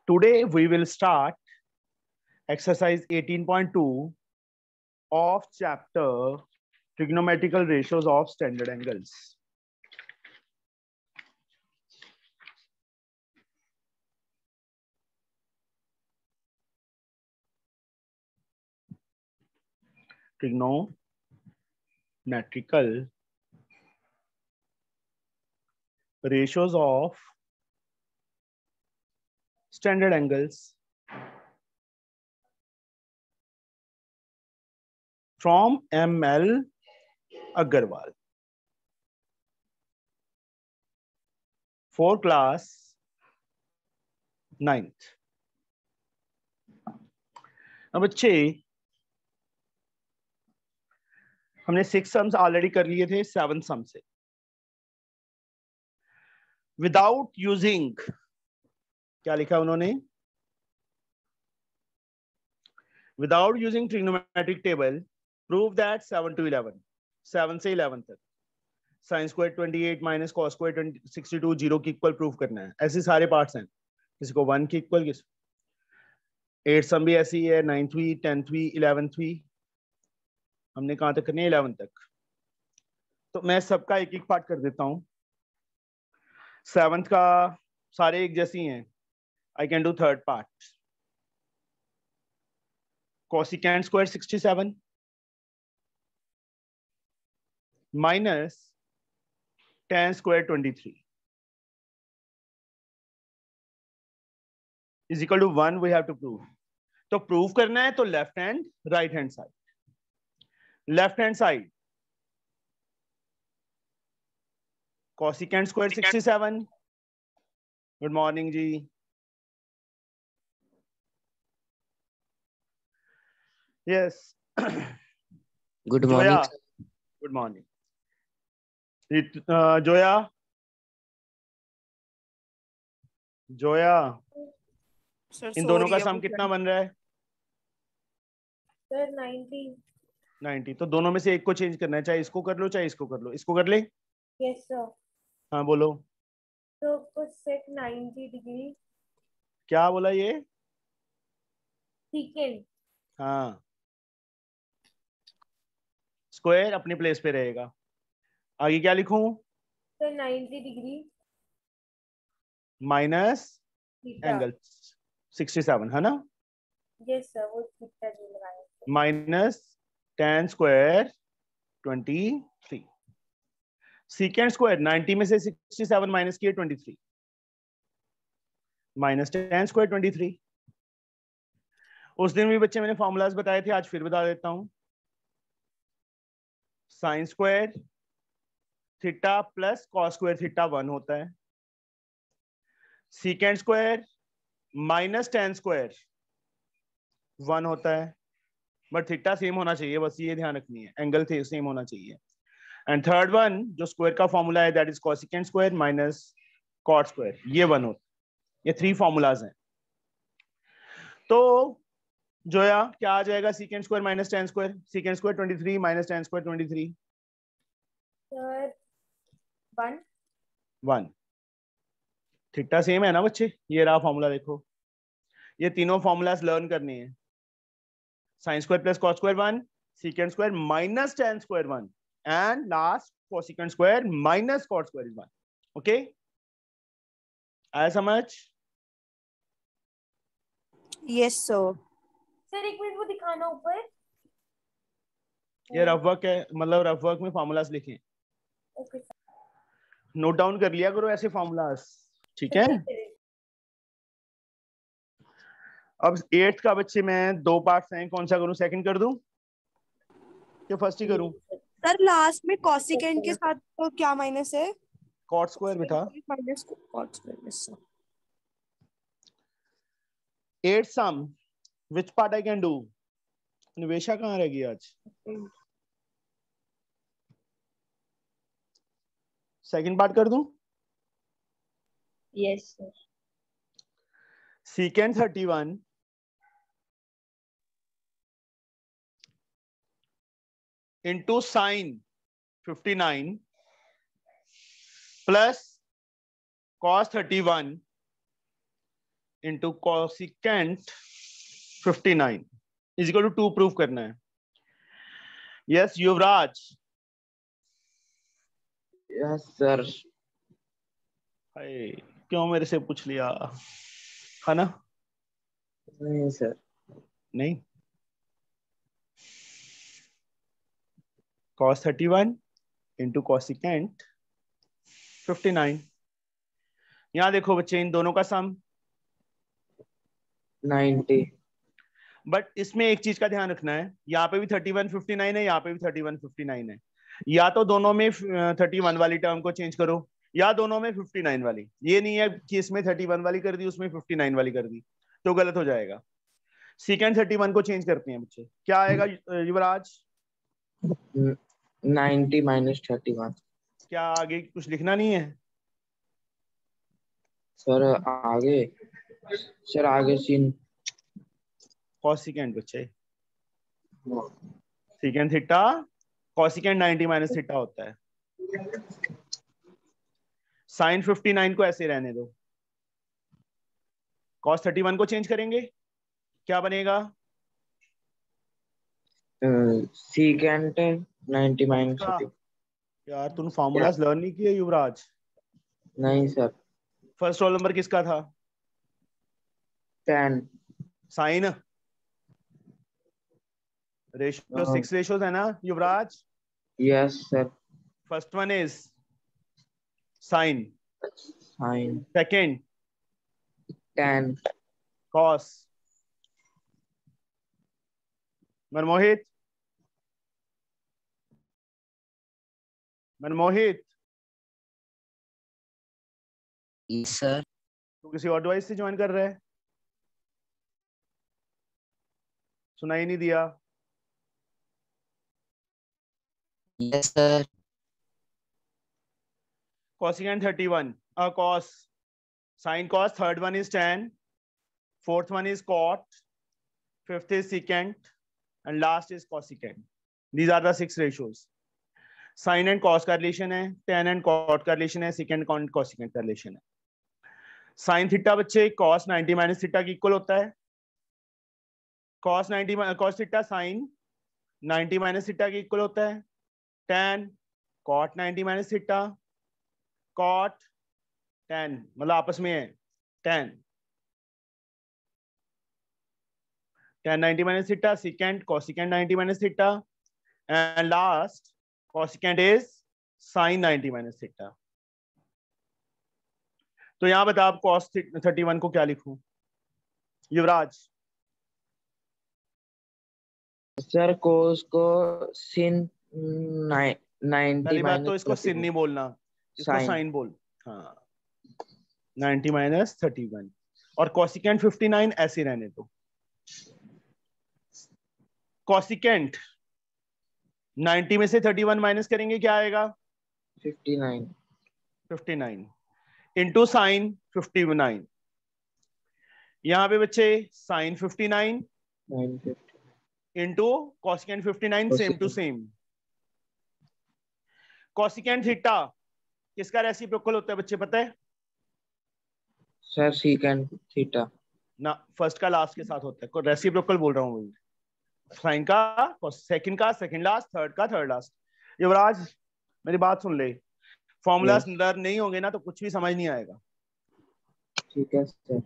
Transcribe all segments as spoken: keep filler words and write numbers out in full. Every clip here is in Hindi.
Today we will start exercise eighteen point two of chapter trigonometrical ratios of standard angles. Trigonometrical ratios of standard angles from M L Agarwal for class ninth. अब बच्चे हमने सिक्स सम्स ऑलरेडी कर लिए थे सेवन सम से विदाउट यूजिंग, क्या लिखा उन्होंने, without using trigonometric table prove that seven to eleven, seven से इलेवन तक sine square twenty eight minus cos square sixty two zero की इक्वल प्रूव करना है। ऐसे सारे पार्ट्स हैं, किसी को वन की इक्वल, किसी एट सम भी ऐसी है, नाइन्थवी टेंथवी इलेवेंथवी, हमने कहां तक करनी है, इलेवन तक। तो मैं सबका एक एक पार्ट कर देता हूं। सेवंथ का सारे एक जैसी हैं, I can do third part. Cosecant square sixty seven minus ten square twenty three is equal to one, we have to prove. तो प्रूव करना है तो left hand right hand side, left hand side cosecant square sixty seven, good morning ji, yes good Zoya, morning. Good morning Zoya, Zoya sir इन दोनों का सम कितना बन रहा है? Sir ninety. नाइन्टी। तो दोनों में से एक को चेंज करना है, चाहे इसको कर लो चाहे इसको कर लो। इसको कर ले। Yes sir. हाँ बोलो। तो कुछ सेक नाइन्टी डिग्री। क्या बोला ये? सेकेंड। हाँ, स्क्वायर अपनी प्लेस पे रहेगा। आगे क्या लिखूं? Sir ninety degree minus theta. Angle sixty seven है ना, यस सर, वो थीटा जो लगाया minus ten square twenty three. Secant square ninety में से सिक्सटी सेवन माइनस किए twenty three, minus ten square twenty three. उस दिन भी बच्चे मैंने फॉर्मूलाज बताए थे, आज फिर बता देता हूं। Sine square theta plus cos square theta one होता है। Secant square minus ten square one होता है, बट थीटा सेम होना चाहिए, बस ये ध्यान रखनी है, एंगल थे सेम होना चाहिए। एंड थर्ड वन जो स्क्वायर का फॉर्मूला है that is cosecant square minus cot square, ये वन होता है। ये थ्री फॉर्मूलाज हैं। तो जोया क्या आ जाएगा? Secant square minus ten square, secant square twenty three minus ten square twenty three, sir one one. Theta same है ना बच्चे, ये रहा फॉर्मूला, देखो ये तीनों फॉर्मूलाज लर्न करनी है। Sine square plus cos square one, secant square minus ten square one, and last cosecant square minus cot square is one. Okay, आया समझ? Yes sir. सर एक मिनट वो दिखाना ऊपर। ये रफ वर्क है, मतलब रफ वर्क में फॉर्मूलाज लिखे, ओके सर। नोट डाउन कर लिया करो ऐसे फॉर्मूलाज, ठीक है? अब एट्थ का बच्चे में दो पार्ट्स हैं, कौन सा करूं? सेकंड कर दूं या फर्स्ट ही करूं? सर लास्ट में कोसिकेंट के साथ तो क्या माइनस है? कॉट स्क्वायर बेटा, minus cot square. Yes sir. At some which part I can do? Nivesha कहाँ रह गई आज? सेकंड पार्ट कर दूं? Yes sir. Secant thirty one into sine fifty nine plus cos thirty one into cosecant fifty nine is equal to two proof करना है। यस युवराज। Yes sir. हाय क्यों मेरे से पूछ लिया, है ना? नहीं सर। नहीं। cos thirty one into cosecant fifty nine. यहां देखो बच्चे, इन दोनों का सम नाइन्टी। बट इसमें एक चीज का ध्यान रखना है, यहाँ पे भी थर्टी वन फिफ्टी नाइन है, यहाँ पे भी थर्टी वन फिफ्टी नाइन है। या तो दोनों में थर्टी वन वाली टर्म को चेंज करो, या दोनों में फिफ्टी नाइन वाली। ये नहीं है कि इसमें थर्टी वन वाली कर दी उसमें फिफ्टी नाइन वाली कर दी, तो गलत हो जाएगा। सीकेंड थर्टी वन को चेंज करते हैं बच्चे, क्या आएगा Yuvraj? Ninety minus thirty one. क्या आगे कुछ लिखना नहीं है? सर आगे, सर आगे सीन कॉसिकेंट बच्चे, secant theta cosecant ninety minus theta होता है। साइन फिफ्टी नाइन को ऐसे रहने दो, कॉस थर्टी वन को चेंज करेंगे, क्या बनेगा? Secant ninety minus thirty. यार तुम फॉर्मूलाज लर्न नहीं किए युवराज? नहीं सर। फर्स्ट रोल नंबर किसका था? Ten. Sine ratio six ratios है ना Yuvraj? Yes sir. First one is sine, sine secant tan, cos. Manmohit, Manmohit yes sir. तू किसी और डिवाइस से ज्वाइन कर रहा है? सुनाई नहीं दिया। Yes sir. Cosecant thirty one, uh, cos, sin cos, third one is tan, fourth one is cot, fifth is secant, and last is cosecant. These are the six ratios. Sin and cos का रिलेशन है, tan and cot का रिलेशन है, secant and cosecant का रिलेशन है। sin थीटा बच्चे cos नाइन्टी माइनस थीटा की इक्वल होता है। cos ninety cos theta sin ninety minus theta की इक्वल होता है। tan cot ninety minus theta, cot tan, मतलब आपस में है tan, tan ninety minus theta, secant cosecant ninety minus theta, and last cosecant is sine ninety minus theta. तो यहां बता आप कॉस थर्टी वन को क्या लिखूं युवराज? सर कोस को सिन नाइन्टी पहली बात तो माइनस इसको सिन नहीं बोलना, इसको साइन बोल। हाँ, नाइन्टी माइनस थर्टी वन, और कॉसिकेंट फिफ्टी नाइन ऐसे रहने दो। कॉसिकेंट नाइन्टी में से थर्टी वन माइनस करेंगे, क्या आएगा? Fifty nine. Fifty nine into sine fifty nine. यहां पे बच्चे sine fifty nine into cosecant fifty nine, same to same. Cosecant theta किसका रेसिप्रोकल होता है बच्चे, पता है? सर सीकेंट थीटा ना, फर्स्ट का लास्ट के साथ होता है, रेसिप्रोकल बोल रहा हूँ। साइन का सेकंड का सेकंड लास्ट, थर्ड का थर्ड लास्ट। युवराज मेरी बात सुन ले, फॉर्मूलाज लर्न नहीं होंगे ना तो कुछ भी समझ नहीं आएगा। ठीक है सर।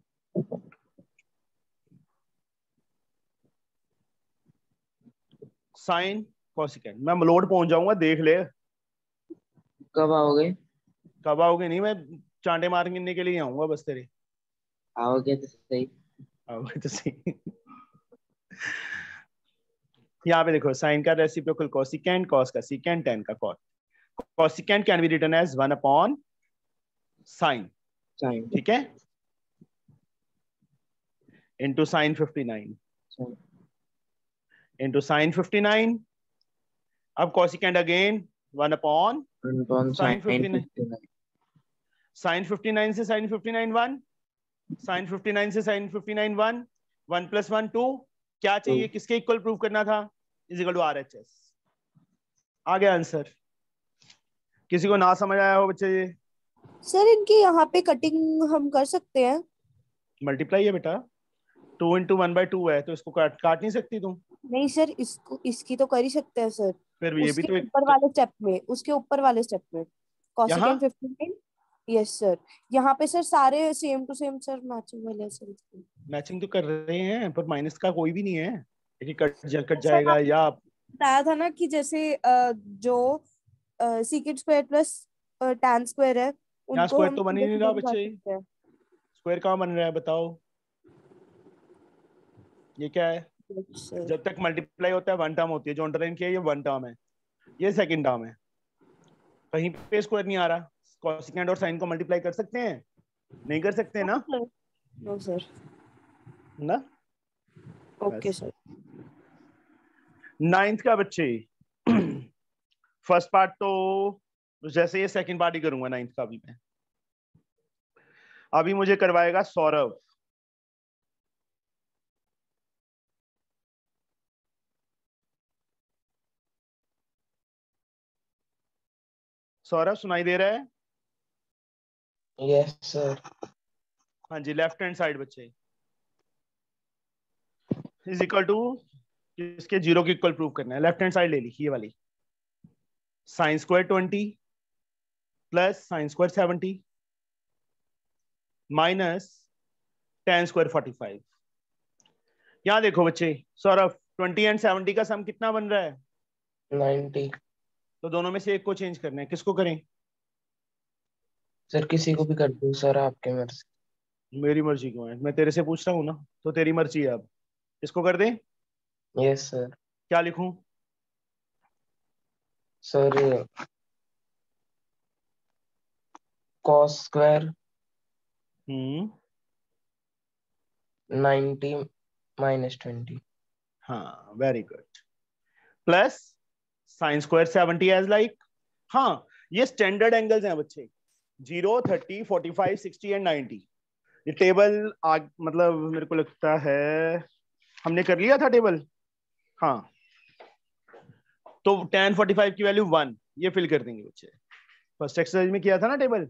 साइन कॉसिकेंट, मैं लोड पहुंच जाऊंगा, देख ले। कब आओगे? कब आओगे नहीं, मैं चांटे मारने के लिए आऊंगा बस तेरे। आओगे तो सही। आओगे तो सही। यहाँ पे देखो, साइन का रेसिप्रोकल कॉसिकेंट, कॉस का सीकेंट, टेन का cot. Cosecant can be written as one upon sine, ठीक है, into sine fifty nine, into sine fifty nine. अब cosecant again one upon sine fifty nine. Sine fifty nine से sine fifty nine one, sine fifty nine से sine fifty nine one, one plus one two. क्या चाहिए, किसके इक्वल प्रूव करना था? Is equal to R H S. आ गया आंसर। किसी को ना समझ आया हो बच्चे? ये सर इनकी यहाँ पे कटिंग हम कर सकते हैं? मल्टीप्लाई है बेटा, two into one by two है, तो इसको काट काट नहीं सकती तुम? नहीं सर, इसको इसकी तो कर ही सकते हैं सर। फिर ये भी उसके तो एक ऊपर वाले स्टेप में, उसके ऊपर वाले स्टेप में यहाँ कोसेकेंट फिफ्टीन। Yes sir. यहाँ पे सर सारे same to same sir matching वाले हैं सर इसमें। मैचिंग तो कर रहे हैं, पर माइनस का कोई भी नहीं है, एक कट जा, कट सर जाएगा आपने या बताया था ना कि जैसे अ, जो secant square plus tan square है यहाँ उनको स्क्वायर हम तो बन ही सीधे नहीं सीधे रहा निकाल बच्चे, सकते हैं। स्क्वायर कहाँ बन रहा है बताओ? ये क्या है? Yes, sir. जब तक मल्टीप्लाई होता है वन टर्म होती है, जो अंडरलाइन किया है ये वन टर्म है, ये सेकंड टर्म है, कहीं पे स्क्वायर नहीं आ रहा। कोसेकेंट और साइन को मल्टीप्लाई कर सकते हैं? नहीं कर सकते ना? No sir. ना ओके सर। नाइन्थ का बच्चे फर्स्ट पार्ट तो जैसे ये सेकंड पार्ट ही करूंगा नाइन्थ का भी मैं। अभी मुझे करवाएगा सौरभ। सौरभ सुनाई दे रहा है? Yes sir. हाँ जी, लेफ्ट हैंड साइड बच्चे इज इक्वल टू, इसके जीरो की इक्वल प्रूव करना है। लेफ्ट हैंड साइड ले ली, ये वाली, sine square twenty plus sine square seventy minus ten square forty five. यहां देखो बच्चे, सौरभ ट्वेंटी एंड सेवेंटी का सम कितना बन रहा है? नाइन्टी। तो दोनों में से एक को चेंज करना है, किसको करें? सर किसी को भी कर दो सर, आपके मर्जी। मेरी मर्जी क्यों है, मैं तेरे से पूछ रहा हूँ ना, तो तेरी मर्जी है। अब इसको कर दें? Yes sir. क्या लिखूं? Sir cos square hmm ninety minus twenty. हाँ very good, plus sine square seventy as like. हाँ, ये स्टैंडर्ड एंगल्स हैं बच्चे, zero, thirty, forty five, sixty and ninety. ये टेबल आग, मतलब मेरे को लगता है हमने कर लिया था टेबल। हाँ, तो टेन फोर्टी फाइव की वैल्यू वन, ये फिल कर देंगे बच्चे, फर्स्ट एक्सरसाइज में किया था ना टेबल।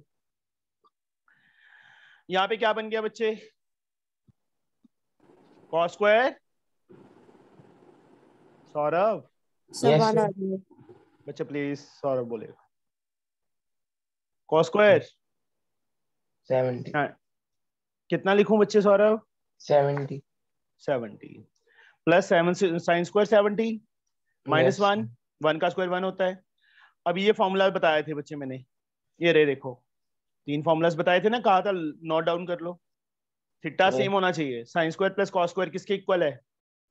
यहाँ पे क्या बन गया बच्चे? Cos square, Saurabh sir yes one आ सर। रही है। बच्चे प्लीज, सौरभ बोलेगा। Cos square seventy. कितना लिखूं बच्चे Saurabh? Seventy. Seventy plus seven sine square seventy minus yes. One, one का स्क्वायर वन होता है। अब ये फॉर्मूला बताए थे बच्चे मैंने, ये रे देखो, तीन फॉर्मूलाज बताए थे ना, कहा था नोट डाउन कर लो। थीटा सेम होना चाहिए, sine square plus cos square किसके इक्वल है?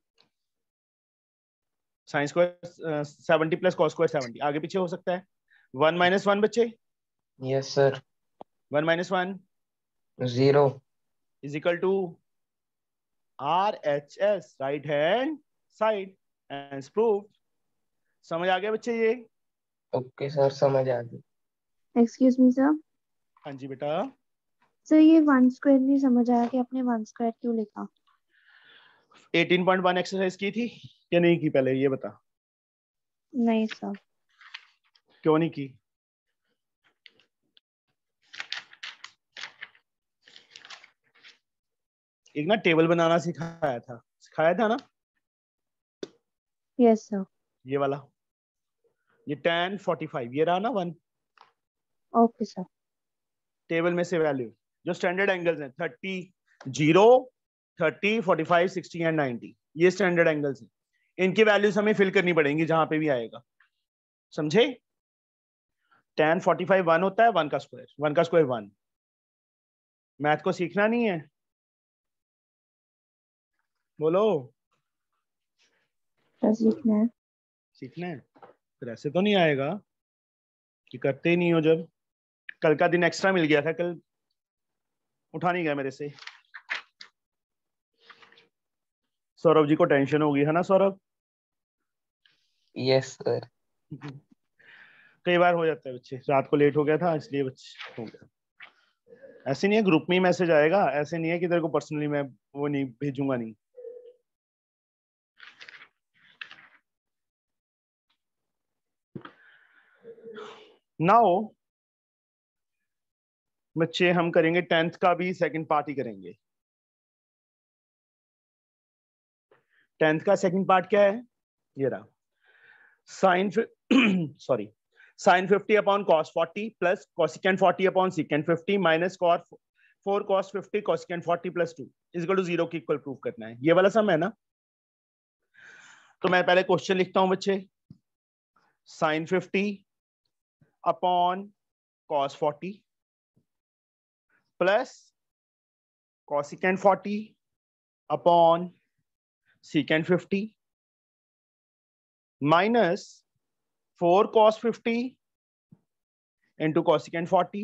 Sine square seventy plus cos square seventy, आगे पीछे हो सकता है। वन माइनस वन बच्चे, yes sir. One minus one zero. Is equal to R H S, right hand side, and prove. समझ आ गया बच्चे ये? ओके सर, समझ आ गई। Excuse me sir. हाँ जी बेटा। सर ये वन स्क्वायर नहीं समझ आया कि आपने वन स्क्वायर क्यों लिखा। एटीन पॉइंट वन एक्सरसाइज की थी या नहीं की, पहले ये बता। नहीं सर। क्यों नहीं की? एक ना टेबल बनाना सिखाया था, सिखाया था ना, यस सर। ये वाला, ये टेन फोर्टी फाइव, ये रहा ना वन। Okay sir. टेबल में से वैल्यू जो स्टैंडर्ड एंगल्स हैं, thirty, zero, thirty, forty five, sixty and ninety, ये स्टैंडर्ड एंगल्स हैं। इनकी वैल्यूज हमें फिल करनी पड़ेंगी जहां पे भी आएगा, समझे? टेन फोर्टी फाइव वन होता है, वन का स्क्वायर, वन का स्क्वायर वन। मैथ को सीखना नहीं है? बोलो। सर सीखना है। सीखना है, फिर ऐसे तो नहीं आएगा कि करते ही नहीं हो। जब कल का दिन एक्स्ट्रा मिल गया था, कल उठा नहीं गया मेरे से। सौरभ जी को टेंशन होगी है ना सौरभ? Yes sir. कई बार हो जाता है बच्चे, रात को लेट हो गया था इसलिए बच्चे हो गया। ऐसे नहीं है ग्रुप में ही मैसेज आएगा, ऐसे नहीं है कि तेरे को पर्सनली मैं वो नहीं भेजूंगा नहीं। नाउ बच्चे हम करेंगे टेंथ का भी सेकंड पार्ट ही करेंगे। टेंथ का सेकंड पार्ट क्या है, ये रहा, sine sorry sine fifty upon cos forty plus cosecant forty upon secant fifty minus cos four cos fifty cosecant forty plus two is equal to zero की इक्वल प्रूव करना है। ये वाला सम है ना। तो मैं पहले क्वेश्चन लिखता हूं बच्चे, sine fifty upon cos forty plus cosecant forty upon secant fifty minus four cos fifty into cosecant forty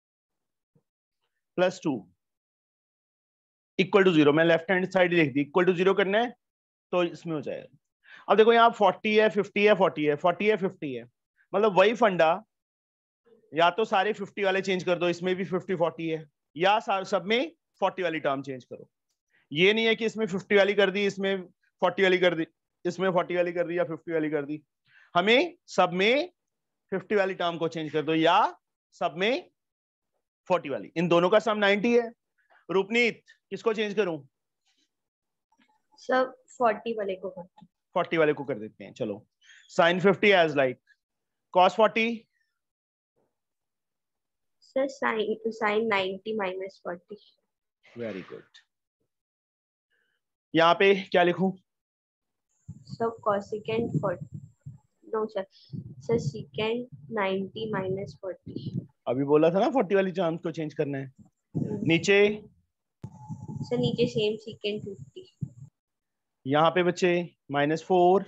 plus two equal to zero. मैं लेफ्ट हैंड साइड लिख दी, इक्वल टू जीरो करना है तो इसमें हो जाएगा। अब देखो यहाँ फोर्टी है, फिफ्टी है, फोर्टी है, फोर्टी है, फिफ्टी है, मतलब वही फंडा, या तो सारे फिफ्टी वाले चेंज कर दो, इसमें भी फिफ्टी फोर्टी है, या सब में फोर्टी वाली टर्म चेंज करो। ये नहीं है कि इसमें फिफ्टी वाली कर दी, इसमें फोर्टी वाली कर दी, इसमें फोर्टी वाली कर दी या फिफ्टी वाली कर दी। हमें सब में फिफ्टी वाली टर्म को चेंज कर दो या सब में फोर्टी वाली। इन दोनों का सम नाइंटी है। रूपनीत किसको चेंज करूं? सब फोर्टी वाले को कर फोर्टी वाले को कर देते हैं। चलो, sine fifty as like cos forty, sir sine sine ninety minus forty. Very good. यहाँ पे क्या लिखूं? सब cosecant forty, no sir, sir secant ninety minus forty. अभी बोला था ना फोर्टी वाली टर्म को चेंज करना है। नीचे सर नीचे सेम सिकेंट फिफ्टी। यहाँ पे बच्चे माइनस फोर,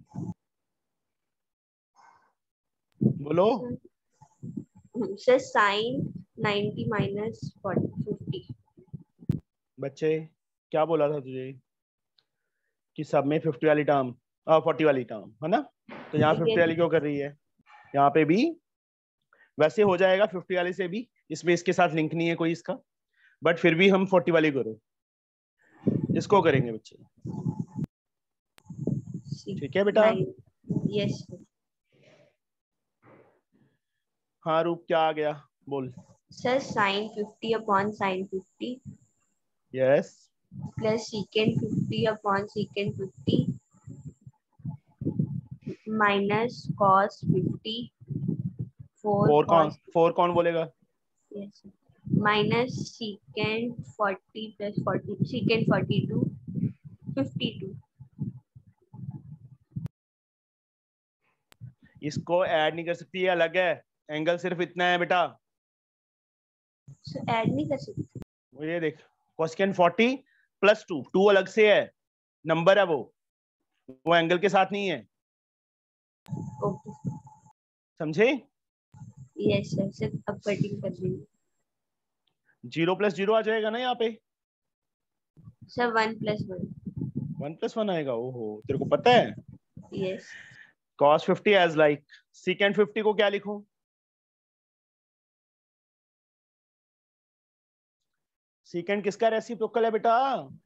बोलो sir sine ninety minus fifty. बच्चे क्या बोला था तुझे कि सब में फिफ्टी वाली टर्म और फोर्टी वाली टर्म है ना, तो यहाँ फिफ्टी वाली क्यों कर रही है? यहाँ पे भी वैसे हो जाएगा फिफ्टी वाली से भी, इसमें इसके साथ लिंक नहीं है कोई इसका, बट फिर भी हम फोर्टी वाली करो, इसको करेंगे बच्चे। ठीक है बेटा? यस। हाँ रूप, क्या आ गया बोल। Sir sine fifty upon sine fifty yes plus secant fifty upon secant fifty minus cos fifty four कौन फोर कौन बोलेगा? Yes minus secant forty plus forty secant forty two fifty two. इसको ऐड नहीं कर सकती, ये अलग है, एंगल सिर्फ इतना है बेटा। ऐड नहीं कर सकते? वो ये देख, cosecant forty plus two, two अलग से है, नंबर है वो वो एंगल के साथ नहीं है। ओके समझे? यस सर, सर अब कटिंग कर देंगे। जीरो प्लस जीरो आ जाएगा ना यहाँ पे, sir one plus one. One plus one आएगा। ओहो, तेरे को पता है? Yes. cos fifty as like secant fifty को क्या लिखूं? secant किसका रेसिप्रोकल है बेटा?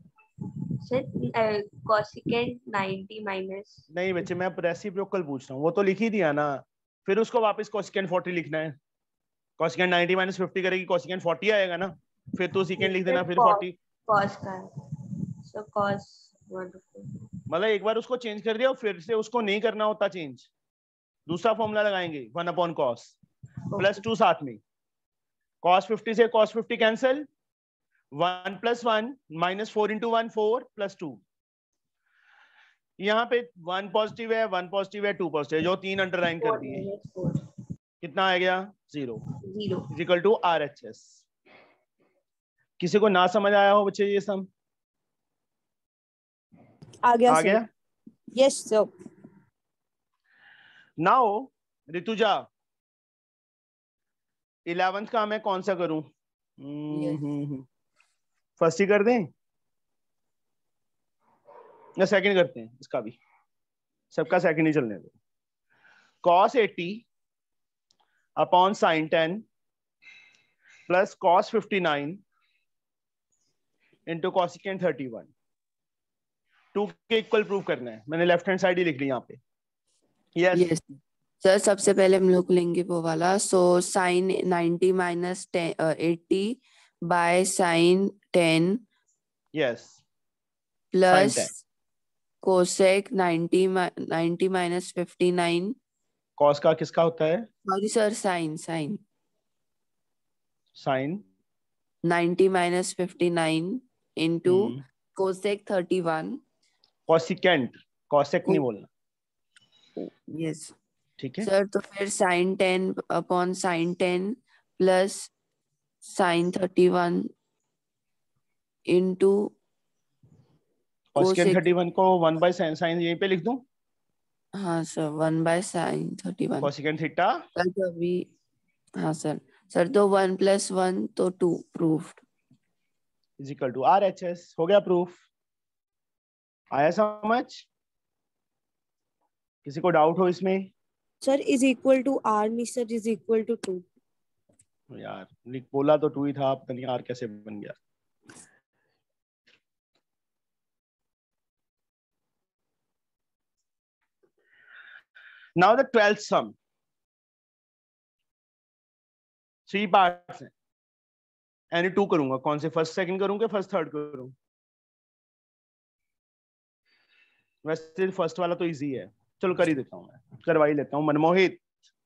Sir cosecant ninety minus. नहीं बच्चे, मैं रेसिप्रोकल पूछ रहा हूँ, वो तो लिख ही दिया ना, फिर उसको वापस कोसेकेंट फोर्टी लिखना है। कोसेकेंट नाइंटी माइनस फिफ्टी करेगी, कोसेकेंट फोर्टी आएगा ना, फिर तो secant लिख देना, फिर फोर्टी। cos का सो cos मतलब एक बार उसको चेंज कर दिया और फिर से उसको नहीं करना होता चेंज, दूसरा फॉर्मूला लगाएंगे, one upon cos plus two साथ में। cos फिफ्टी से cos fifty cancel, one plus one minus four into one, four plus two. यहाँ पे वन पॉजिटिव है, वन पॉजिटिव है, टू पॉजिटिव है, जो तीन अंडरलाइन कर दिए, कितना आ गया? Zero. Zero equal to R H S. किसी को ना समझ आया हो बच्चे ये सम? आ गया आ सर। गया? Yes sir. Now Rutuja, eleventh का मैं कौन सा करूं? फर्स्ट ही कर दें या सेकंड करते हैं? इसका भी सबका सेकंड ही चलने दो। cos eighty upon sine ten plus cos fifty nine into cosecant thirty one, two के इक्वल प्रूव करना है। मैंने लेफ्ट हैंड साइड ही लिख ली यहाँ पे। यस यस सर, सबसे पहले हम लोग लेंगे वो वाला, so sine ninety minus eighty by sine ten yes plus cosec ninety ninety minus fifty nine, cos का किसका होता है? Sorry sir, sine sine sine ninety minus fifty nine into cosec thirty one. Cosecant, cosec नहीं बोलना, यस ठीक है सर। तो फिर sine ten upon sine ten plus sine thirty one into cosecant thirty one को वन बाय साइन, साइन यहीं पे लिख दूं, हाँ sir, one by sine thirty one. Cosecant theta sir तो अभी, हाँ सर सर तो वन प्लस वन तो two, proved. Is equal to R H S. हो गया प्रूफ। आया समझ? किसी को डाउट हो इसमें? Sir is equal to R नहीं sir, is equal to two. यार लिख बोला तो टू ही था, पता नहीं आर कैसे बन गया। Now the twelfth sum, three parts हैं, एनी टू करूंगा। कौन से, फर्स्ट सेकंड करूंगा, फर्स्ट थर्ड करूं? वैसे फर्स्ट वाला तो इजी है, चलो कर ही देता हूं, मैं करवा ही लेता हूं। मनमोहित,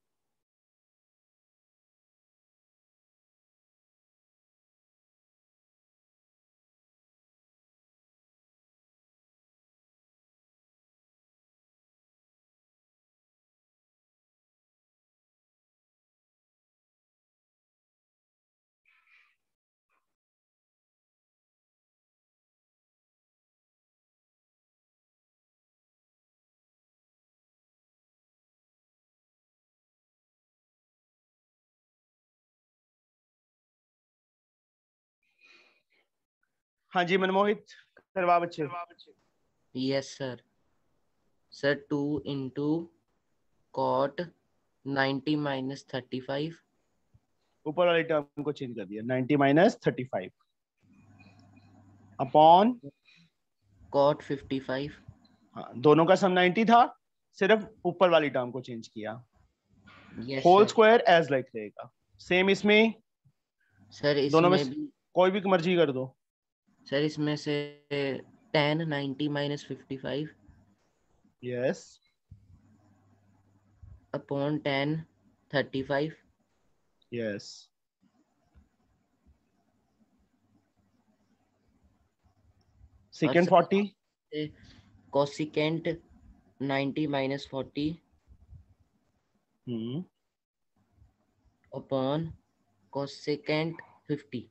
हाँ जी मनमोहित, करवा बच्चे। Yes sir. Sir two into cot ninety minus thirty five, ऊपर वाली टर्म को चेंज कर दिया, ninety minus thirty five upon cot fifty five. हाँ, दोनों का सम नाइन्टी था, सिर्फ ऊपर वाली टर्म को चेंज किया। Yes whole sir. Square as like रहेगा, सेम इसमें। सर दोनों में इसमें भी कोई भी मर्जी कर दो। सर इसमें से tan ninety minus fifty five yes upon tan thirty five. Yes secant forty cosecant ninety minus forty hmm upon cosecant fifty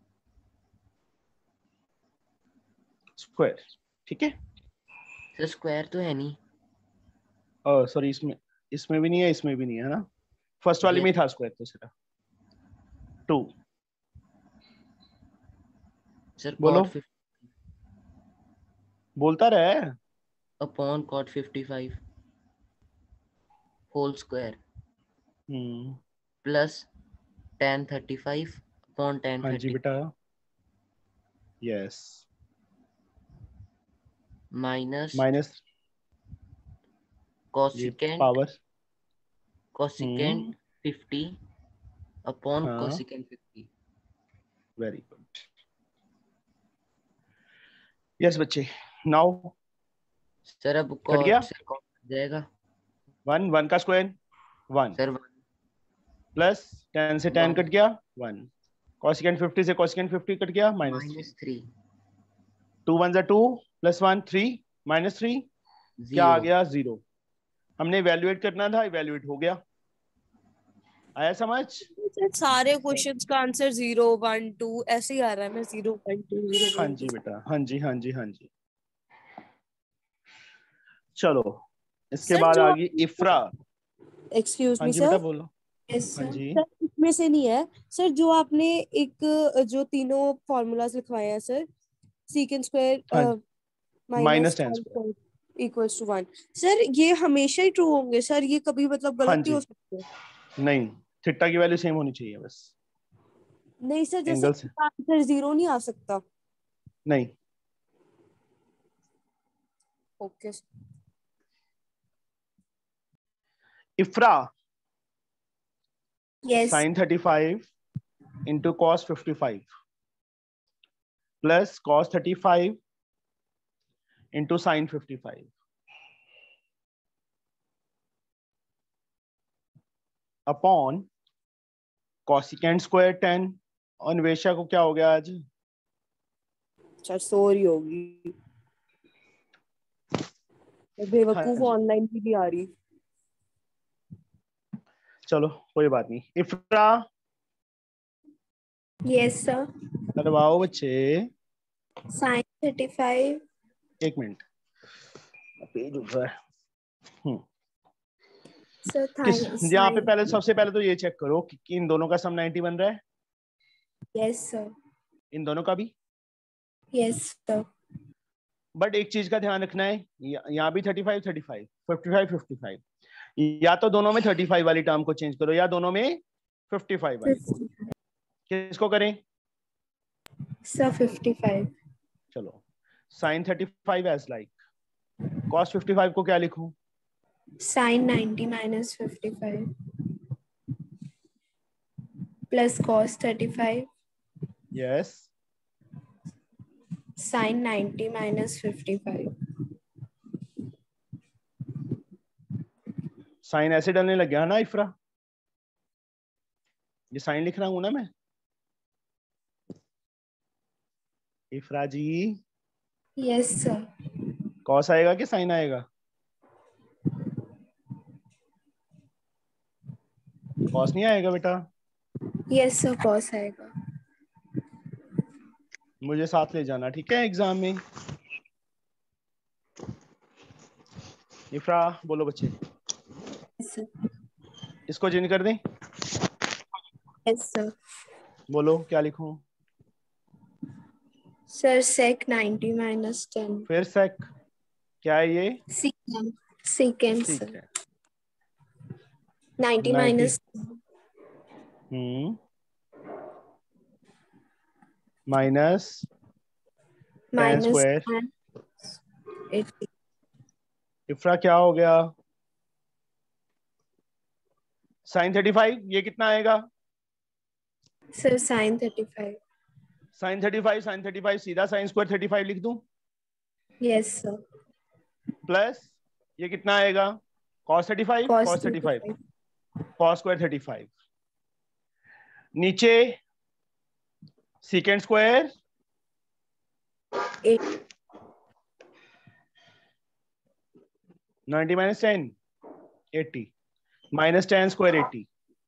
square, ठीक है। सर स्क्वायर तो है नहीं। और सॉरी, इसमें इसमें भी नहीं है, इसमें भी नहीं है ना, फर्स्ट वाली Yes. में ही था स्क्वायर, तो सिर्फ टू। सर बोलो। कॉट फिफ्टी बोलता रहे। Upon cot fifty five whole square hmm plus tan thirty five upon tan हाँ जी थर्टी बेटा, यस माइनस माइनस ये cosecant power. Cosecant fifty upon हाँ। Cosecant fifty. Very good, yes बच्चे। नाउ सर अब कट गया, कॉट से कॉट जाएगा। वन, वन का square one, sir plus tan से टेन One. कट गया वन, कोसिकेंट फिफ्टी से कोसिकेंट फिफ्टी कट गया minus three, minus three two one जा two plus one three minus three क्या आ गया, जीरो। हमने इवेल्युएट करना था, इवेल्युएट हो गया। आया समझ? सारे क्वेश्चंस का आंसर जीरो वन टू ऐसे ही आ रहा है ना, जीरो वन टू जीरो हाँ जी बेटा, हाँ जी हाँ जी हाँ जी। चलो इसके सर, बाद जो आ गई इफ्रा। एक्सक्यूज हाँ मी जी सर। बेटा बोलो। यस हाँ सर। जी सर इसमें से नहीं है सर, जो आपने एक जो तीनों फॉर्मूलाज लिखवाए हैं सर, सीकेंड स्क्वायर हाँ minus minus ten square, equals to one, sir ये हमेशा ही ट्रू होंगे सर? ये कभी मतलब हाँ गलत भी जी हो सकते हैं? नहीं, थीटा की वैल्यू सेम होनी चाहिए बस, नहीं सर, जैसे एंगल से आंसर जीरो नहीं आ सकता। नहीं। Okay. Ifra yes. Sine thirty five into cos fifty five plus cos thirty five into sine fifty five upon cosecant square ten. और निवेशा को क्या हो गया आज? अच्छा सो रही होगी, बेवकूफ हाँ। ऑनलाइन भी नहीं आ रही। चलो कोई बात नहीं। Ifra yes sir. करवाओ बच्चे। Sine thirty five. एक मिनट, पेज उठ रहा है। हम्म, सर किस यहाँ पे साइन। पहले सबसे पहले तो ये चेक करो कि, कि इन दोनों का सम नाइंटी बन रहा है। Yes sir. इन दोनों का भी। Yes sir. बट एक चीज का ध्यान रखना है, यहाँ भी thirty five thirty five fifty five fifty five, या तो दोनों में थर्टी फाइव वाली टर्म को चेंज करो या दोनों में फिफ्टी फाइव वाली को। किसको करें? Sir fifty five. चलो sine thirty five as like cos fifty five को क्या लिखूं? Sine ninety minus fifty five plus cos thirty five yes. Sine ninety minus fifty five. Sine ऐसे डलने लग गया ना इफ्रा? ये साइन लिख रहा हूं ना मैं Ifra ji? Yes sir. Cos आएगा कि साइन आएगा? कॉस नहीं आएगा बेटा। यस सर कॉस आएगा। मुझे साथ ले जाना ठीक है एग्जाम में। इफ्रा बोलो बच्चे। Yes sir. इसको चेंज कर दें? Yes sir. बोलो क्या लिखूं? Sir sec ninety minus ten. फिर सेक क्या है ये? सीकेंड। सीकेंड ठीक सर। है। Ninety ninety minus hmm minus ten minus square. Eighty. Ifra क्या हो गया? साइन थर्टी फाइव ये कितना आएगा? Sir sine thirty five. Sine thirty five sine thirty five सीधा साइन स्क्वायर थर्टी फाइव लिख दूं? Yes sir. प्लस ये कितना आएगा? Cos thirty five cos cos thirty thirty five five. Cos square thirty five. नीचे secant square ninety minus ten eighty minus ten square eighty.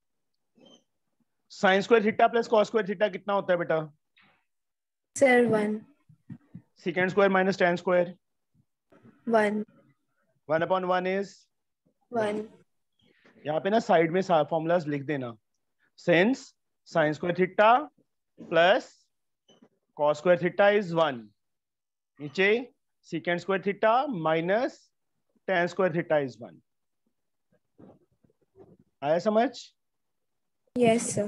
Sine square theta plus cos square theta कितना होता है बेटा? Sir one. Secant square minus ten square one. One upon one is one. यहाँ पे ना साइड में फॉर्मूलाज लिख देना। Since sine square theta plus cos square theta is one, नीचे secant square theta minus ten square theta is one. आया समझ? Yes sir.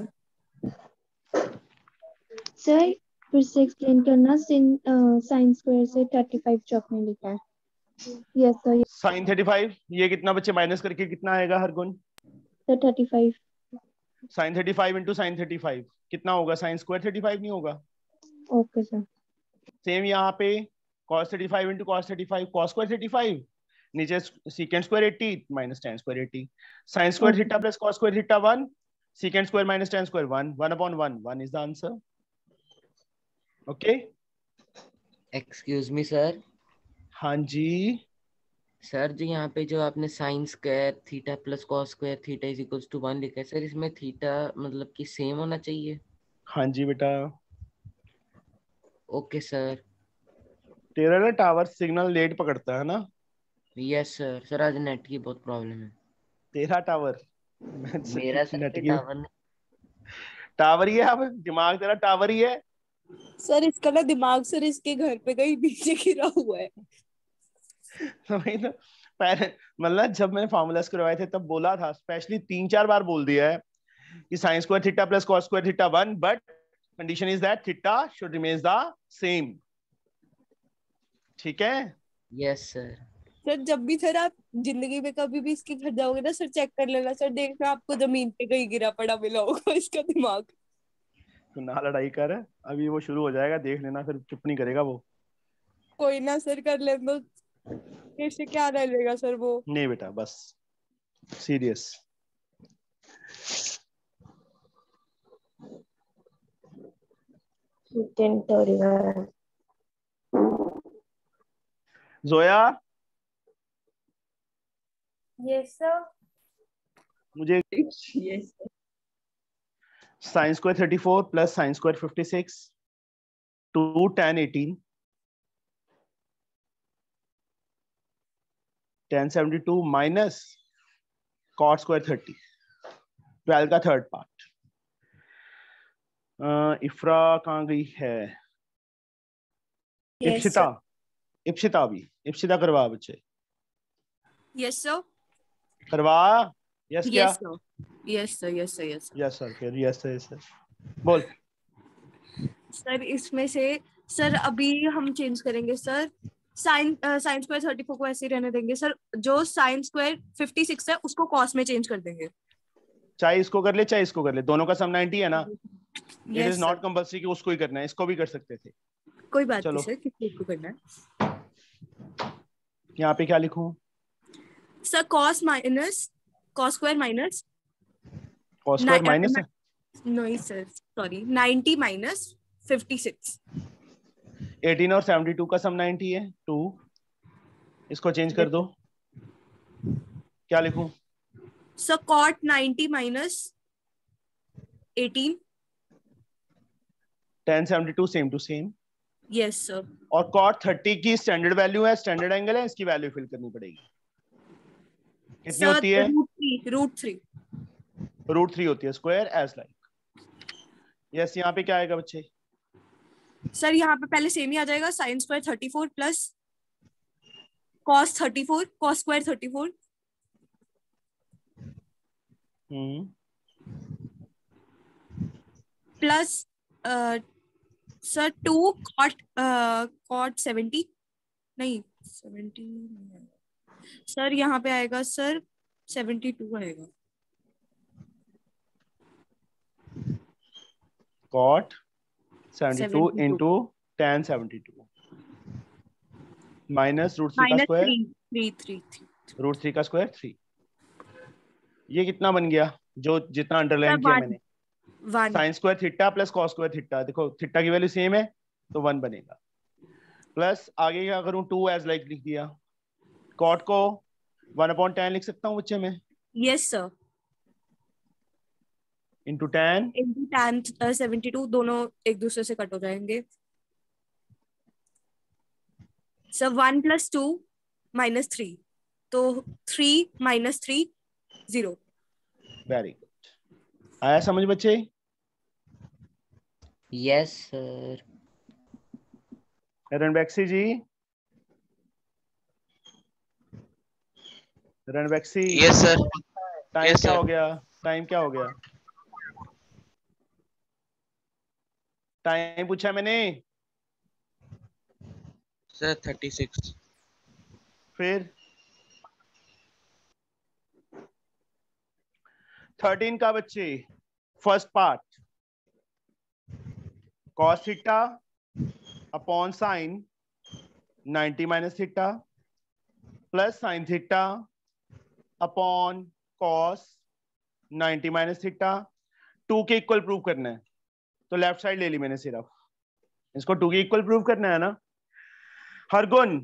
सर फिर से एक्सप्लेन करना। साइन स्क्वायर से थर्टी फाइव जो आपने लिखा है। Yes sir. Sine thirty five ये कितना बच्चे माइनस करके कितना आएगा Hargun? Sir thirty five. Sine thirty five into sine thirty five कितना होगा? साइन स्क्वायर थर्टी फाइव नहीं होगा? Okay sir. सेम यहाँ पे cos thirty five into cos thirty five cos square thirty five, नीचे secant square eighty minus ten square eighty. Sine square theta plus cos square theta one, secant square minus ten square one, one upon one, one is the answer. Okay excuse me sir. हाँ जी सर जो यहाँ पे जो आपने sine square theta plus cos square theta is equals to one लिखा है सर, इसमें थीटा मतलब कि सेम होना चाहिए? हाँ जी बेटा। Okay sir. तेरा ना टावर सिग्नल लेट पकड़ता है ना? Yes sir. सर आज नेट की बहुत प्रॉब्लम है। तेरा टावर मेरा सर नेट पे की टावर टावर ही है। अब दिमाग तेरा टावर ही है। सर इसका ना दिमाग सर इसके घर पे कहीं नीचे गिरा हुआ है। वही तो पहले मतलब जब मैंने फॉर्मूलास करवाए थे तब बोला था, स्पेशली तीन चार बार बोल दिया है कि sine square theta plus cos square theta one, but condition is that theta should remain the same. ठीक है? Yes sir. सर जब भी सर आप जिंदगी में कभी भी इसके घर जाओगे ना सर, चेक कर लेना सर, देखना आपको जमीन पे कहीं गिरा पड़ा मिला होगा इसका दिमाग। तो ना लड़ाई कर, अभी वो शुरू हो जाएगा देख लेना, फिर चुप नहीं करेगा वो। कोई ना सर, कर ले तो इससे क्या रह लेगा सर वो। नहीं बेटा बस सीरियस। Zoya yes sir. मुझे yes sine square thirty four plus sine square fifty six two tan eighteen tan seventy two minus cot square thirty twelve का थर्ड पार्ट। इफ्रा कहाँ गई है? Yes, इप्सिता इप्सिता भी इप्सिता करवा बच्चे यस सर। करवा। यस क्या? Yes sir yes sir yes sir yes yes sir फिर यस सर यस सर बोल। सर इसमें से सर अभी हम चेंज करेंगे sir. Sine sine square thirty four को ऐसे ही रहने देंगे सर। जो साइन स्क्वायर फिफ्टी सिक्स है उसको कॉस में चेंज कर देंगे। चाहे इसको कर ले चाहे इसको कर ले, दोनों का सम नाइंटी है ना। It yes is not compulsory कि उसको ही करना है, इसको भी कर सकते थे। कोई बात चलो। नहीं सर, किसी एक को करना है। यहाँ पे क्या लिखूं? Sir cos minus cos square minus cos square minus है। नहीं sir sorry, ninety minus fifty six. Eighteen और सेवेंटी टू का सम नाइंटी है टू। इसको चेंज कर दो। क्या लिखूं? Sir cot ninety minus eighteen. Tan seventy two same to same. Yes sir. और कॉट थर्टी की स्टैंडर्ड वैल्यू है, स्टैंडर्ड एंगल है, इसकी वैल्यू फिल करनी पड़ेगी। कितनी होती है? Root three root three root three होती है स्क्वायर एज लाइक। यस यहाँ पे क्या आएगा बच्चे? सर यहाँ पे पहले सेम ही आ जाएगा। Sine square thirty four plus cos thirty four cos square thirty four hmm plus sir two cot cot seventy नहीं सेवेंटी सर यहाँ पे आएगा सर सेवेंटी टू आएगा। Cot seventy two seventy two into tan seventy two minus root three का minus square three three three three root three का स्क्वायर थ्री। ये कितना बन गया जो जितना अंडरलाइन किया मैंने? One. Sine square theta plus cos square theta. देखो थीटा की वैल्यू सेम है तो वन बनेगा। प्लस आगे क्या करूं? टू एज लाइक लिख दिया। कॉट को वन अपॉन टेन लिख सकता हूँ बच्चे में? Yes sir. Into tan into tan seventy two दोनों एक दूसरे से कट हो जाएंगे। Sir one plus two minus three तो three minus three zero. Very good. आया समझ बच्चे? Yes sir. Ranbaxy ji, Ranbaxy. Yes sir. Time Yes, क्या sir. हो गया? टाइम क्या हो गया? टाइम पूछा मैंने। Sir thirty six. फिर थर्टीन का बच्चे first part cos theta upon sine ninety minus theta plus sine theta upon cos ninety minus theta. Two के इक्वल प्रूव करना है तो लेफ्ट साइड ले ली मैंने सिर्फ। इसको टू के इक्वल प्रूव करना है ना। हरगुन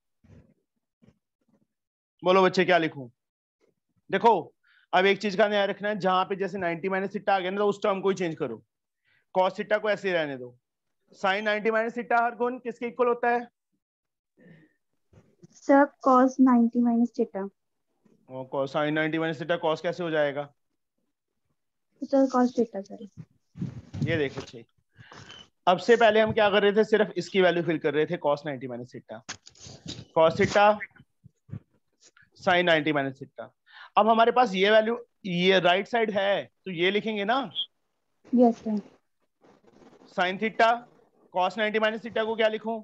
बोलो बच्चे क्या लिखूं? देखो अब एक चीज का ध्यान रखना है, जहां पे जैसे नाइंटी माइनस थीटा आ गया ना तो उस टर्म को ही चेंज करो। कॉस थीटा को ऐसे ही रहने दो। Sine ninety minus theta Hargun किसके इक्वल होता है? Sir cos ninety minus theta. और sine ninety minus theta cos कैसे हो जाएगा? Sir cos theta sir. ये देखो अच्छे। अब से पहले हम क्या कर रहे थे? सिर्फ इसकी वैल्यू फिल कर रहे थे cos ninety minus theta cos theta sin ninety minus theta. अब हमारे पास ये वैल्यू ये राइट साइड है तो ये लिखेंगे ना। Yes sir. sin theta cos ninety minus theta को क्या लिखूं?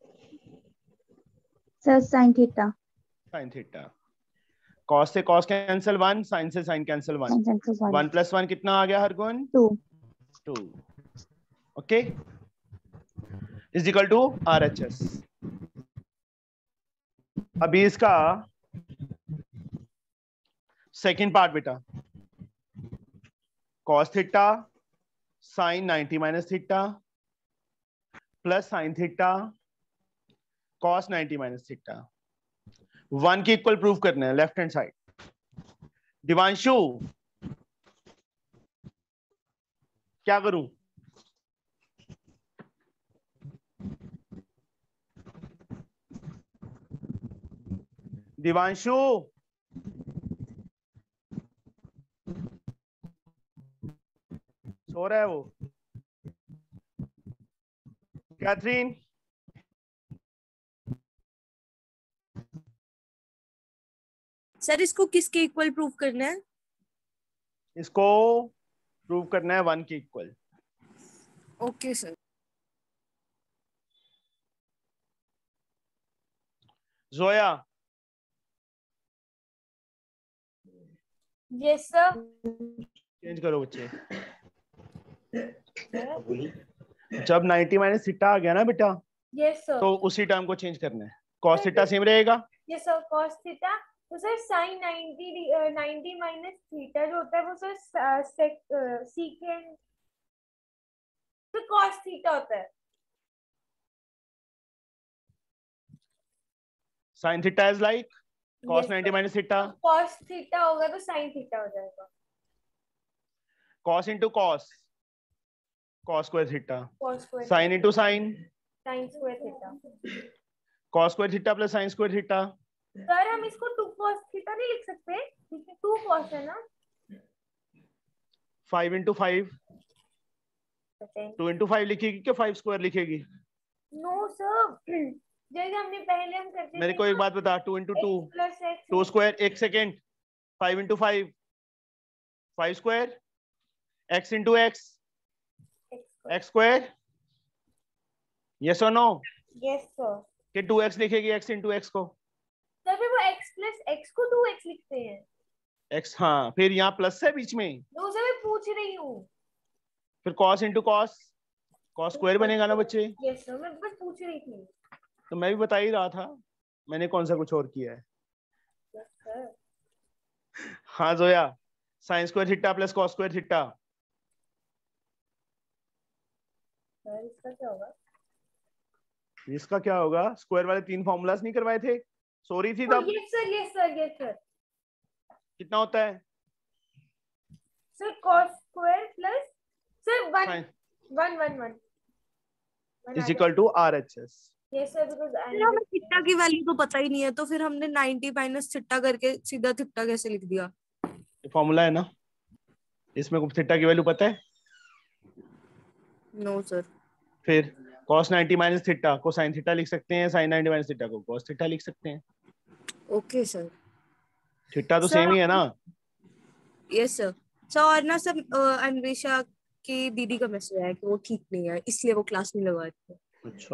Sir sin theta. sin theta. cos से cos कैंसिल वन, sin से sin cancel one. One plus one कितना आ गया Hargun? Two. Two. Okay is equal to R H S. अभी इसका सेकंड पार्ट बेटा, cos theta sine ninety minus theta plus sine theta cos ninety minus theta, one के इक्वल प्रूफ करना है लेफ्ट हैंड साइड। दिवांशु क्या करूं? दिवांशु सो रहा है वो। कैथरीन सर इसको किसके इक्वल प्रूफ करना है? इसको प्रूव करना है वन के equal. Okay sir. Zoya yes sir. Change करो बच्चे। जब नाइंटी माइनस थीटा आ गया ना बेटा, यस सर। तो उसी टर्म को चेंज करना है। cos थीटा सेम रहेगा। यस सर cos थीटा, तो sir sin ninety ninety minus theta जो होता है वो सर सेकेंड तो cos थीटा होता है। sin theta is like cos ninety minus theta. cos theta होगा तो sin थीटा हो जाएगा। cos into cos cos square theta, cos square sin into sin sin square theta. cos square theta plus sin square theta। Sir हम इसको टू cos थीटा नहीं लिख सकते क्योंकि टू cos है ना। Five into five, two into five लिखेगी क्या फाइव स्क्वायर लिखेगी? नो सर, जैसे हमने पहले हम करते मेरे को एक बात बता, two into two, plus x two square, एक second, five into five, five square, x into x, x square, yes और नो? Yes sir. कि टू एक्स लिखेगी x into x को? सर फिर वो x प्लस x को टू एक्स लिखते हैं। x, हाँ, फिर यहाँ प्लस है बीच में। नो सर मैं पूछ रही हूँ। फिर cos into cos, cos square बनेगा ना बच्चे? यस सर मैं बस पूछ रही थी। तो मैं भी बता ही रहा था, मैंने कौन सा कुछ और किया है। Yes sir. हाँ Zoya, sin square theta plus cos square theta. Sir इसका क्या होगा? इसका क्या होगा? स्क्वायर वाले तीन फॉर्मूलाज नहीं करवाए थे? सॉरी थी तब। Yes sir yes sir yes sir. कितना होता है? Sir cos square plus sir one Sin one one one is equal to R H S। Yes sir because हमें थीटा की वैल्यू तो पता ही नहीं है, तो फिर हमने नाइंटी माइनस थीटा करके सीधा थीटा कैसे लिख दिया? ये फॉर्मूला है ना, इसमें थीटा की वैल्यू पता है? No sir. फिर cos नाइंटी माइनस थीटा को sin थीटा लिख सकते हैं, sin नाइंटी माइनस थीटा को cos थीटा लिख सकते हैं। Okay sir. थीटा तो Sir, सेम ही है ना। Yes sir. सर और ना सर अन्वेषा की दीदी का मैसेज आया कि वो ठीक नहीं है, इसलिए वो क्लास नहीं लगा रही है। अच्छा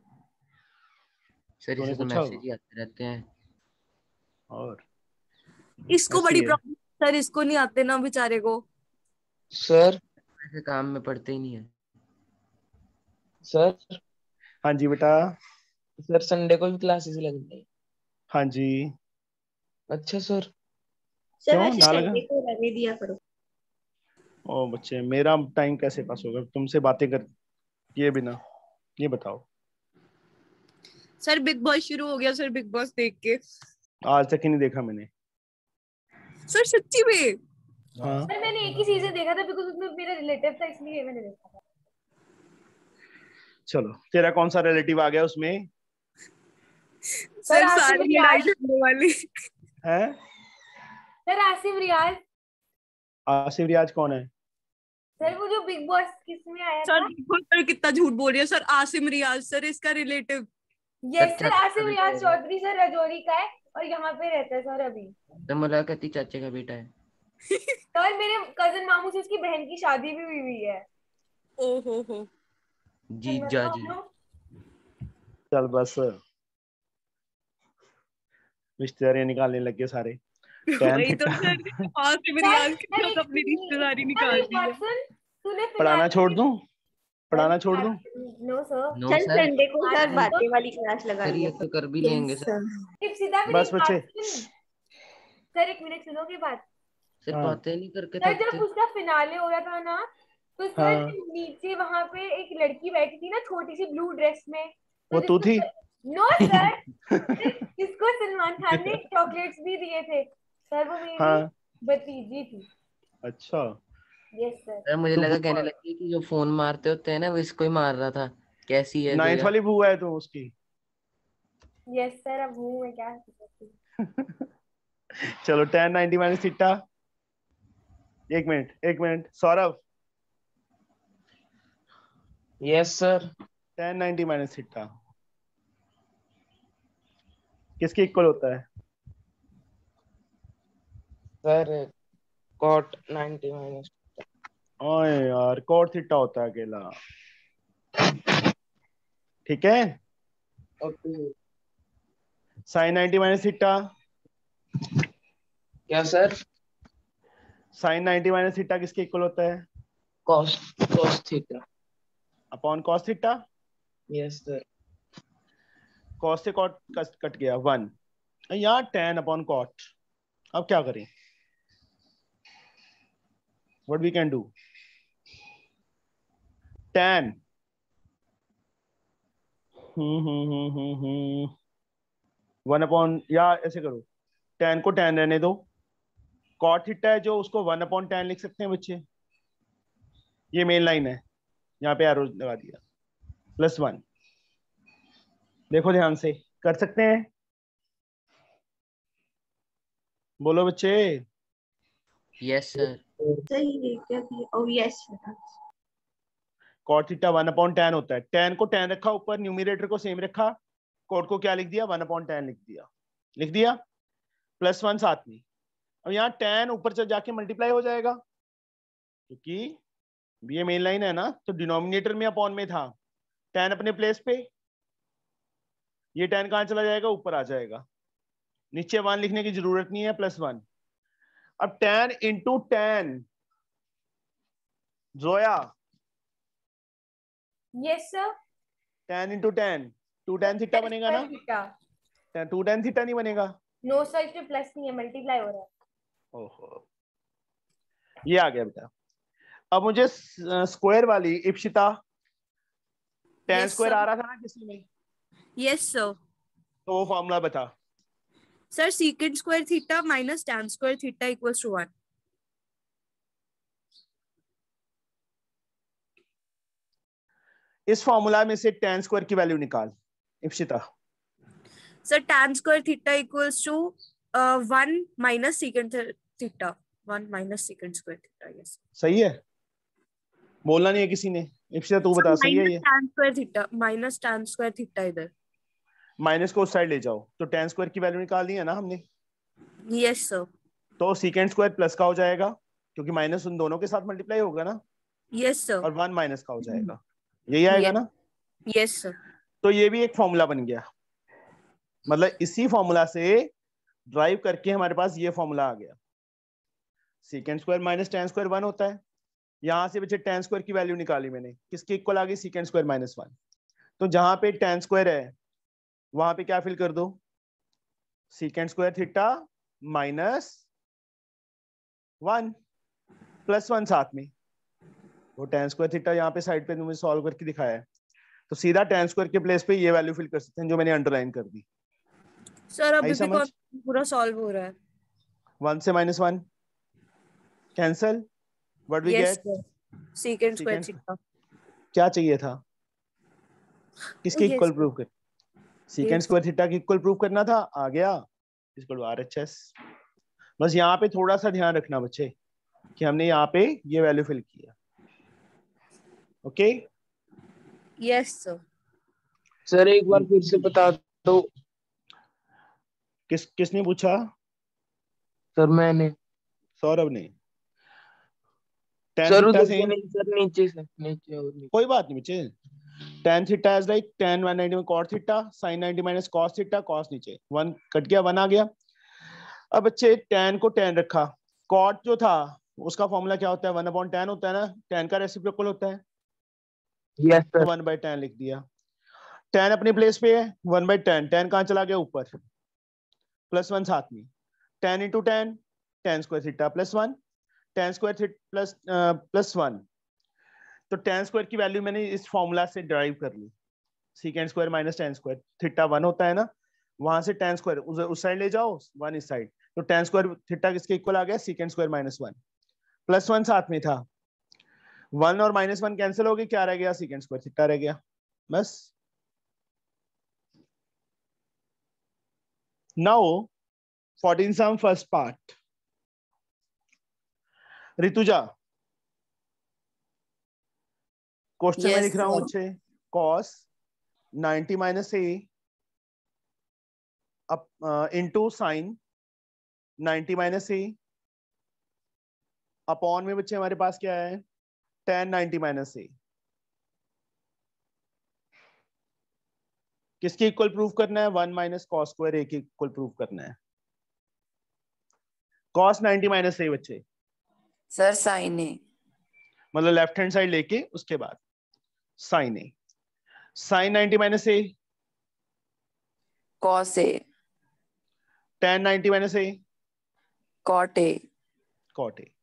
सर तूने इसे तो पूछा मैसेज ही आते रहते हैं। और इसको ऐसी बड़ी है। प्रॉब्लम सर, इसको नहीं आते ना बेचारे को। सर ऐसे काम में पढ़ते ही नहीं है। सर हाँ जी बेटा। सर संडे को भी क्लासेस लगती है? हाँ जी। अच्छा सर। सर क्यों वैसे ना लगा? संडे को रहने दिया करो। ओ बच्चे, मेरा टाइम कैसे पास होगा तुमसे बातें कर किए बिना? ये बताओ। सर बिग बॉस शुरू हो गया सर, बिग बॉस देख के। आज तक ही नहीं देखा मैंने। सर सच्ची में? हाँ सर मैंने एक ही सीजन देखा था बिकॉज़ उसमें मेरा रिलेटिव था इसलिए मैंने देखा था। चलो, तेरा कौन सा रिलेटिव आ गया उसमें? सर आसिफ सारी रियाज। लड़ाई झगड़े वाली। है सर आसिफ रियाज। आसिफ रियाज कौन है? सर वो जो बिग बॉस किसमें आया सर था? देखो सर कितना झूठ बोल रही है सर। आसिम रियाज सर इसका रिलेटिव। यस सर, सर चाचा आसिफ का रियाज बेटा है। चौधरी सर रजौरी का है और यहाँ पे रहता है सर अभी। तो मुलाकाती चाचे का बेटा है। सर मेरे कजन मामू से उसकी बहन की शादी भी हुई हुई है। ओ हो हो। जी जा जी। चल बस, रिश्तेदारी निकालने लग गए सारे। वही तो सर, आसिम रियाज के साथ अपनी रिश्तेदारी निकाल दी है। सुन तूने पढ़ाना छोड़ दूं? पढ़ाना छोड़ दूं? No sir. नो चल सर संडे को सर आज बातें वाली क्लास लगा सर ये लिया। तो कर भी लेंगे सर। सिर्फ सीधा मेरी बस एक बच्चे। बात सुन। सर एक मिनट सुनोगे बात? सर हाँ। बातें नहीं करके सर थकते। जब उसका फिनाले हो रहा था ना, तो सर हाँ। नीचे वहां पे एक लड़की बैठी थी ना, छोटी सी ब्लू ड्रेस में, तो वो तू थी? नो सर, जिसको सलमान खान ने चॉकलेट्स भी दिए थे सर, वो मेरी हाँ। भतीजी थी। अच्छा। Yes sir. सर मुझे तू लगा कहने बुआ- लगी कि जो फोन मारते होते हैं ना वो इसको ही मार रहा था। कैसी है नाइन्थ जोया? वाली बुआ है तू उसकी? यस सर, अब हूँ मैं, क्या कर सकती हूँ। चलो टेन नाइनटी माइनस थीटा। एक मिनट एक minute Saurabh, yes sir. Tan ninety minus theta किसके इक्वल होता है? Sir cot ninety minus. ओए यार, कोट थीटा होता है अकेला। ठीक है। Okay. Sine ninety minus theta, क्या sir? Sine ninety minus theta किसके इक्वल होता है? Cos cos theta. Upon cos theta. Yes sir. Cos से कॉट कट गया वन, यहाँ टेन अपॉन कॉट। अब क्या करें? What we can do? Tan hmm hmm hmm hmm hmm one upon, या ऐसे करो, टेन को टेन रहने दो, कॉट थीटा है जो उसको वन अपॉन टेन लिख सकते हैं बच्चे। ये मेन लाइन है, यहाँ पे एरो लगा दिया, प्लस वन। देखो ध्यान से, कर सकते हैं? बोलो बच्चे। Yes sir. सही है क्या किया? Oh yes sir. Cot theta one upon tan होता है। टेन को टेन रखा ऊपर, न्यूमिनेटर को सेम रखा, कॉट को क्या लिख दिया? वन अपॉन टेन लिख दिया। लिख दिया, प्लस वन साथ में। अब यहाँ टेन ऊपर चल जाके मल्टीप्लाई हो जाएगा, क्योंकि ये मेन लाइन है ना, तो डिनोमिनेटर में अपॉन में था, टेन अपने प्लेस पे, ये टेन कहाँ चला जाएगा? ऊपर आ जाएगा। नीचे वन लिखने की जरूरत नहीं है, प्लस वन। अब tan into tan, Zoya, yes sir. Tan into tan, two tan theta बनेगा ना? थीटा। टू टेन थीटा नहीं बनेगा? नो सर, इसमें प्लस नहीं है, मल्टीप्लाई हो रहा है। ओहो, ये आ गया बेटा। अब मुझे स्क्वायर वाली Ipsita, tan Yes, square sir. आ रहा था ना किसी में, यस सर। तो वो फॉर्मूला बता। Sir secant square theta minus tan square theta equals to one. इस फॉर्मूला में से टेन स्क्वायर की वैल्यू निकाल Ipsita. Sir tan square theta equals to uh, one minus secant theta. One minus secant square theta. Yes. सही है? बोलना नहीं है किसी ने। इप्सिता तू बता, सही है Minus ये? tan square theta. Minus tan square theta इधर. माइनस को उस साइड ले जाओ, तो टेन स्क्वायर की वैल्यू निकाल दी है ना हमने। Yes sir. तो सीकेंड स्क्वायर प्लस का हो जाएगा, क्योंकि माइनस उन दोनों के साथ मल्टीप्लाई होगा ना, Yes sir. और वन माइनस का हो जाएगा, यही आएगा Yes. ना? Yes sir. तो ये भी एक फॉर्मूला बन गया, मतलब इसी फॉर्मूला से ड्राइव करके हमारे पास ये फॉर्मूला आ गया। Secant square minus ten square one होता है। यहां से बच्चे टेन स्क्वायर की वैल्यू निकाली मैंने, किसके इक्वल आ गई? Secant square minus one. तो जहां पे टेन स्क्वायर है वहां पे क्या फिल कर दो? Secant square theta minus one plus one साथ में। वो टेन स्क्वायर थीटा यहाँ पे साइड पे तुमने सॉल्व करके दिखाया है, तो सीधा टेन स्क्वायर के प्लेस पे ये वैल्यू फिल कर सकते हैं जो मैंने अंडरलाइन कर दी। सर अभी भी समझ? कौन पूरा सॉल्व हो रहा है? वन से minus one cancel, what we Yes get? sir. Secant square Secant- theta. क्या चाहिए था? किसके Yes, इक्वल sir. प्रूव कर? Secant Yes. स्क्वायर थीटा की इक्वल प्रूव करना था, आ गया इक्वल टू आरएचएस। बस यहाँ पे थोड़ा सा ध्यान रखना बच्चे कि हमने यहाँ पे ये वैल्यू फिल किया। ओके? Yes sir. सर एक बार फिर से बता दो। किस किसने पूछा? सर मैंने। सौरभ ने। tan सर theta उधर से से नहीं सर, नीचे से नीचे और नीचे। कोई बात नहीं बच्चे। tan theta is like tan one ninety में cot theta, sin ninety minus cos theta, cos नीचे वन कट गया, वन आ गया। अब बच्चे tan को tan रखा, cot जो था उसका फॉर्मूला क्या होता है? वन अपॉन tan होता है ना, tan का रेसिप्रोकल होता है। यस तो सर। वन बाई टेन लिख दिया। टेन अपने प्लेस पे है, वन बाई टेन, टेन कहाँ चला गया ऊपर, प्लस वन साथ में, tan into tan, tan square theta plus one, tan square theta plus plus one. तो टेन स्क्वायर की वैल्यू मैंने इस फॉर्मूला से ड्राइव कर ली, secant square minus ten square, theta one होता है ना, वहां से टेन स्क्वायर उस, उस साइड ले जाओ, वन इस साइड, तो टेन स्क्वायर थीटा किसके इक्वल आ गया, secant square minus one, plus one साथ में था, वन और माइनस वन कैंसिल हो गई, क्या रह गया, सीकेंड स्क्वायर थीटा रह गया बस। Now fourteen sum first part. Rutuja question में Yes, लिख रहा हूं sir. बच्चे, cos ninety minus A into sine ninety minus A upon में बच्चे हमारे पास क्या है, टेन नाइंटी माइनस ए। किसके इक्वल प्रूव करना है, one minus cos square A के इक्वल प्रूव करना है। कॉस नाइंटी माइनस ए बच्चे, सर साइन ए। मतलब लेफ्ट हैंड साइड लेके उसके बाद sine A, sine ninety minus A, cos A. Tan ninety minus A, cot A. Cot A,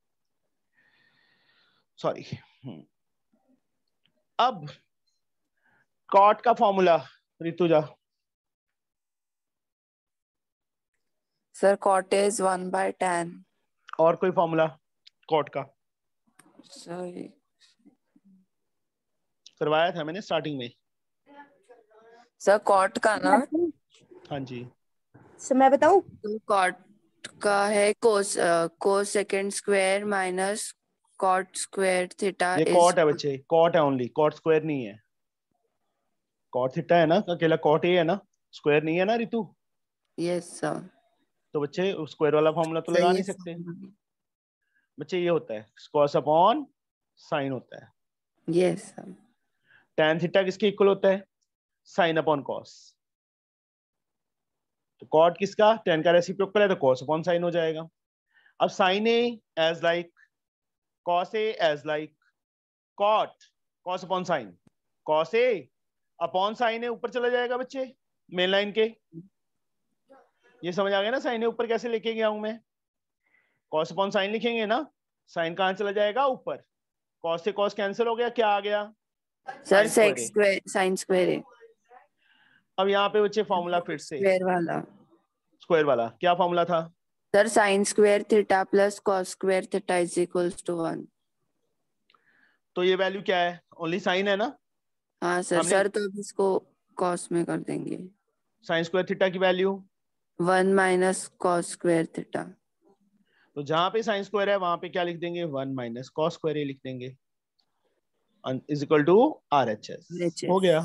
sorry. अब कॉट का formula Rutuja, sir cot is one by tan. और कोई फॉर्मूला कॉट का सर करवाया था मैंने स्टार्टिंग में। सर कॉट का ना, हाँ जी, सर मैं बताऊं, तो कॉट का है cos cos secant square minus cot square theta ये इज। कॉट है बच्चे, कॉट है ओनली, कॉट स्क्वायर नहीं है। कॉट थीटा है ना, अकेला कॉट ए है ना, स्क्वायर नहीं है ना ऋतु। Yes sir. तो बच्चे स्क्वायर वाला फॉर्मूला तो लगा सही नहीं है सकते सर। बच्चे, ये होता है कॉस अपॉन साइन होता है। Yes sir. tan थीटा किसके इक्वल होता है, साइन अपॉन कॉस। तो कॉट किसका, tan का रेसिप्रोकल है, तो कॉस अपॉन साइन हो जाएगा। अब sine A as like cos A as like cot, cos upon sine, cos A upon sine A ऊपर चला जाएगा बच्चे मेन लाइन के। ये समझ आ गया ना, साइन ए ऊपर कैसे लेके गया हूं मैं, कॉस अपॉन साइन लिखेंगे ना, साइन कहां चला जाएगा ऊपर, कॉस से कॉस कैंसिल हो गया, क्या आ गया, sir sin sec square A। Square sine square है। अब यहाँ पे बच्चे फॉर्मूला फिर से स्क्वायर वाला, स्क्वायर वाला, क्या फॉर्मूला था, sir sine square theta plus cos square theta is equals to one. तो ये वैल्यू क्या है, ओनली साइन है ना, हाँ सर। हमने सर तो अब इसको कॉस में कर देंगे, साइन स्क्वायर थीटा की value one minus cos square theta. तो जहां पे साइन स्क्वायर है वहां पे क्या लिख देंगे, one minus cos square A लिख देंगे, is equal to R H S. हो गया,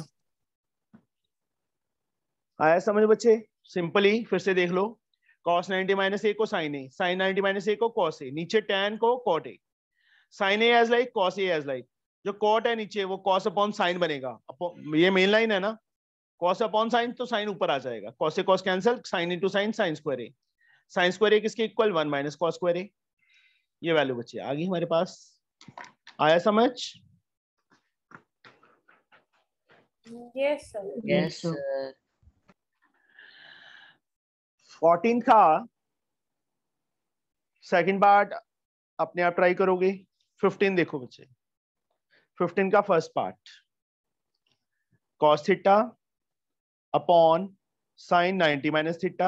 आया समझ बच्चे, सिंपली फिर से देख लो, कॉस नाइंटी माइनस ए को sine A, sine ninety minus A को कॉस ए, नीचे tan को cot A, sine A as like cos A as like, जो कॉट है नीचे वो कॉस अपॉन साइन बनेगा, ये मेन लाइन है ना, कॉस अपॉन साइन, तो साइन ऊपर आ जाएगा, कॉस से cos cancel, sine into sine, sine square A, sine square A किसके equal, one minus cos square A. ये वैल्यू बच्चे आ गई हमारे पास, आया समझ, yes sir. Yes sir. Fourteen का सेकंड पार्ट अपने आप ट्राई करोगे, फिफ्टीन देखो बच्चे, फिफ्टीन का first part, cos theta upon sine ninety minus theta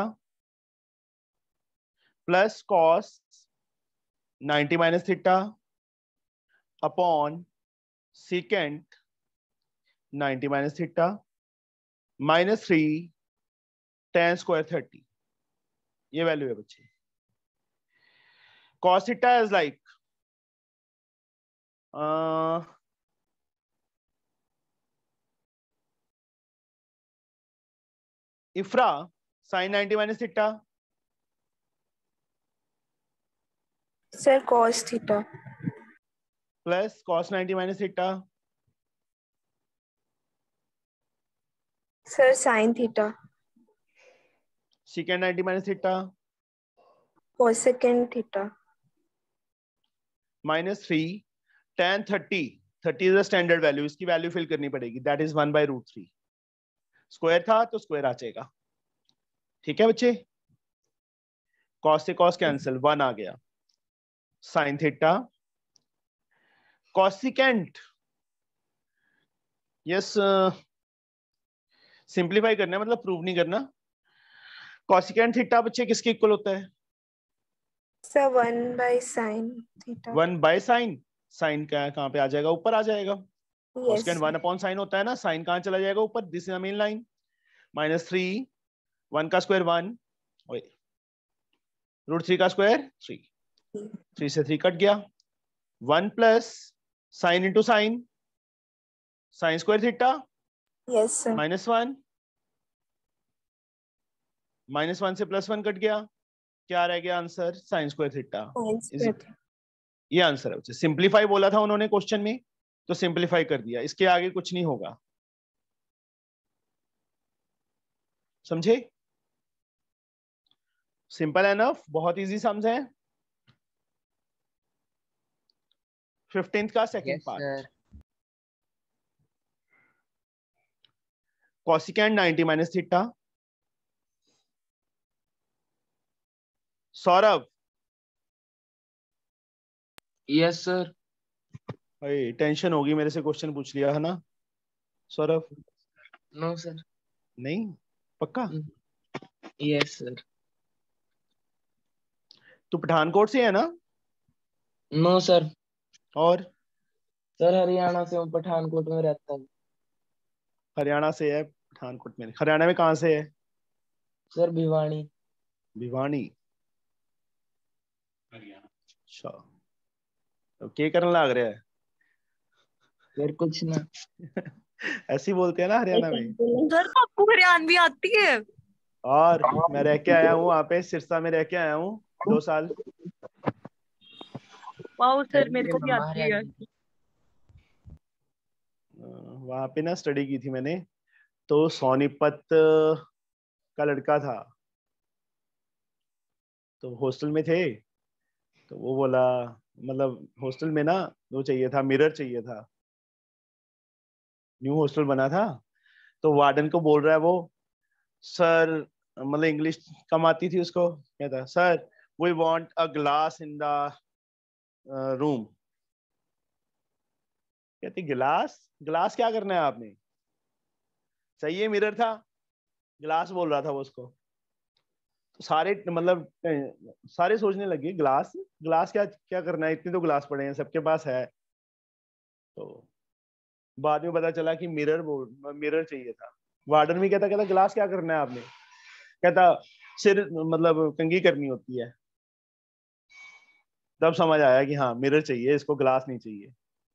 plus cos ninety minus theta upon secant ninety minus theta minus three tan square thirty. ये वैल्यू है बच्चे, cos theta is like uh, ifra sin ninety minus theta, sir cos theta plus cos ninety minus theta, sir sin theta secant ninety minus theta, cosecant theta minus three tan thirty thirty is the standard value, इसकी वैल्यू फिल करनी पड़ेगी, that is one by root three. Square था तो स्क्वायर आ जाएगा। ठीक है बच्चे, कॉस से कॉस कैंसिल, वन आ गया। Sine theta cosecant, yes simplify करना है, मतलब प्रूव नहीं करना। कॉसिकेंट थीटा बच्चे किसके इक्वल होता है? Sir one by sine theta. One by sine, sine का कहाँ पे आ जाएगा? ऊपर आ जाएगा। Yes cosecant one upon sine होता है ना, साइन कहाँ चला जाएगा? ऊपर। This is the main line. Minus three, one का स्क्वायर वन, रूट थ्री का स्क्वायर थ्री, थ्री से थ्री कट गया। One plus sine into sine, sine square theta yes sir. Minus one, minus one से प्लस वन कट गया, क्या रह गया आंसर? Sine square theta. ये आंसर है। सिंप्लीफाई बोला था उन्होंने क्वेश्चन में, तो सिंप्लीफाई कर दिया, इसके आगे कुछ नहीं होगा। समझे? सिंपल एनफ, बहुत इजी सम्स है। फिफ्टींथ का second part, cosecant ninety minus theta. Saurabh, yes sir. भाई टेंशन होगी, मेरे से क्वेश्चन पूछ लिया है ना सौरभ? No sir. नहीं पक्का? Yes sir. तू पठानकोट से है ना? No sir. और सर हरियाणा से हूँ, पठानकोट में रहता हूँ। हरियाणा से है, पठानकोट में? हरियाणा में कहाँ से है? सर भिवानी। भिवानी, हरियाणा। अच्छा, तो क्या करने लग रहा है? सर कुछ ना। ऐसे ही बोलते हैं ना हरियाणा में। सर आपको हरियाणवी आती है? और मैं रह के आया हूँ वहाँ पे, सिरसा में रह के आया हूँ दो साल। वाओ सर, मेरे को भी आती है। वहां पे ना स्टडी की थी मैंने, तो सोनीपत का लड़का था, तो हॉस्टल में थे, तो वो बोला, मतलब हॉस्टल में ना वो चाहिए था, मिरर चाहिए था, न्यू हॉस्टल बना था, तो वार्डन को बोल रहा है वो, सर, मतलब इंग्लिश कम आती थी उसको, कहता sir we want a glass in the room. कहती गिलास? गिलास क्या करना है आपने? सही है, मिरर था, ग्लास बोल रहा था वो उसको। तो सारे मतलब सारे सोचने लगे, ग्लास ग्लास क्या क्या करना है, इतने तो ग्लास पड़े हैं सबके पास है। तो बाद में पता चला कि मिरर बोल मिरर चाहिए था। वार्डन भी कहता कहता ग्लास क्या करना है आपने? कहता सिर मतलब कंघी करनी होती है। तब समझ आया कि हाँ मिरर चाहिए इसको, ग्लास नहीं चाहिए।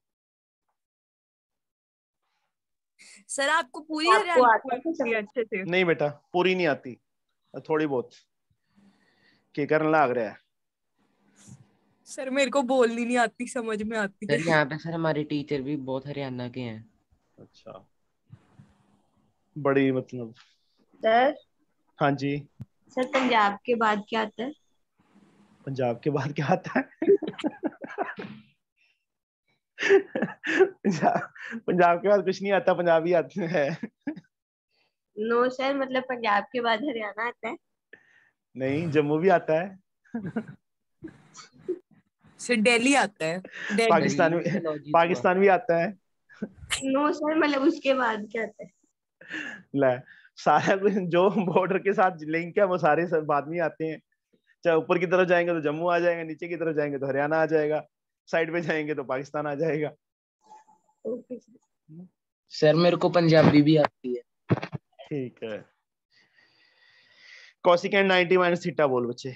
सर आपको पूरी हरियाणवी आती है अच्छे से? नहीं बेटा, पूरी नहीं आती, थोड़ी बहुत। क्या करने लग रहा है? सर मेरे को बोलनी नहीं आती, समझ में आती है। सर यहाँ पे सर हमारे टीचर भी बहुत हरियाणा के हैं। अच्छा, बड़ी मतलब। सर हाँ जी। सर पंजाब के बाद क्या आता है? पंजाब के बाद क्या आता है? पंजाब पंजाब के बाद कुछ नहीं आता, पंजाबी आते हैं। नो सर, मतलब पंजाब के बाद हरियाणा आता है। नहीं, जम्मू भी आता है। सर दिल्ली आता है। दिल्ली। पाकिस्तान भी, पाकिस्तान भी आता है। नो सर, मतलब उसके बाद क्या आता है? ले, सारा कुछ जो बॉर्डर के साथ लिंक है वो सारे सब बाद में आते हैं। चाहे ऊपर की तरफ जाएंगे तो जम्मू आ जाएगा, नीचे की तरफ जाएंगे तो हरियाणा आ जाएगा, साइड पे जाएंगे तो पाकिस्तान आ जाएगा। ओके सर मेरे को पंजाबी भी आती है। ठीक है। कोसिकेंट नाइंटी माइनस थीटा बोल बच्चे।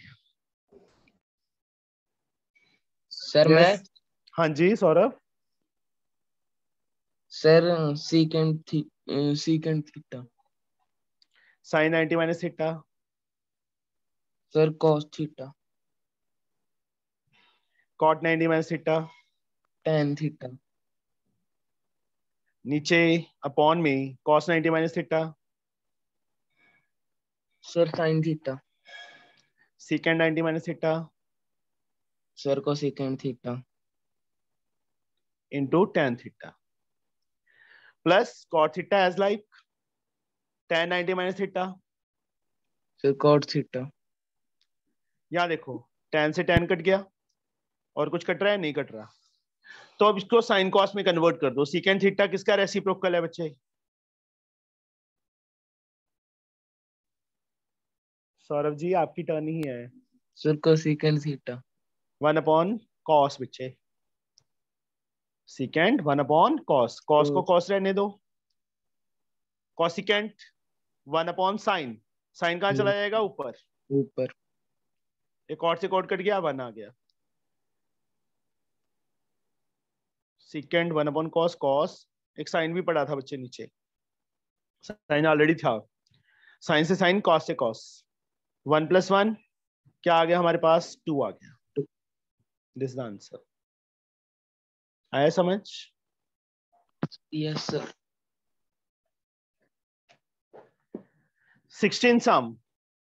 Sir yes. मैं हाँ जी सौरभ। सर सीकेंड थी secant theta. Sine ninety minus theta. Sir cos theta. Cot ninety minus theta. Tan theta. नीचे अपॉन में cos ninety minus theta. Sir sine theta. Secant ninety minus theta. Sir को secant theta. Into tan theta plus cot theta as like tan ninety minus theta. Sir cot theta. यहाँ देखो टेन से टेन कट गया और कुछ कट रहा है, नहीं कट रहा। तो अब इसको साइन कॉस में कन्वर्ट कर दो। सीकेंड थीटा किसका रेसिप्रोकल है बच्चे? सौरभ जी आपकी टर्न ही है। Sir cosecant theta. One upon cos बच्चे, secant one upon cos. Cos को कॉस रहने दो, cosecant one upon sine. Sine कहाँ चला जाएगा? ऊपर। ऊपर। एक कॉट से कॉट कट गया, वन आ गया। Secant one upon cos, cos एक साइन भी पड़ा था बच्चे नीचे, साइन ऑलरेडी था। साइन से साइन, कॉस से कॉस, वन प्लस वन क्या आ गया हमारे पास? टू आ गया। This is the answer. आया समझ? Yes sir. सिक्सटीन सम,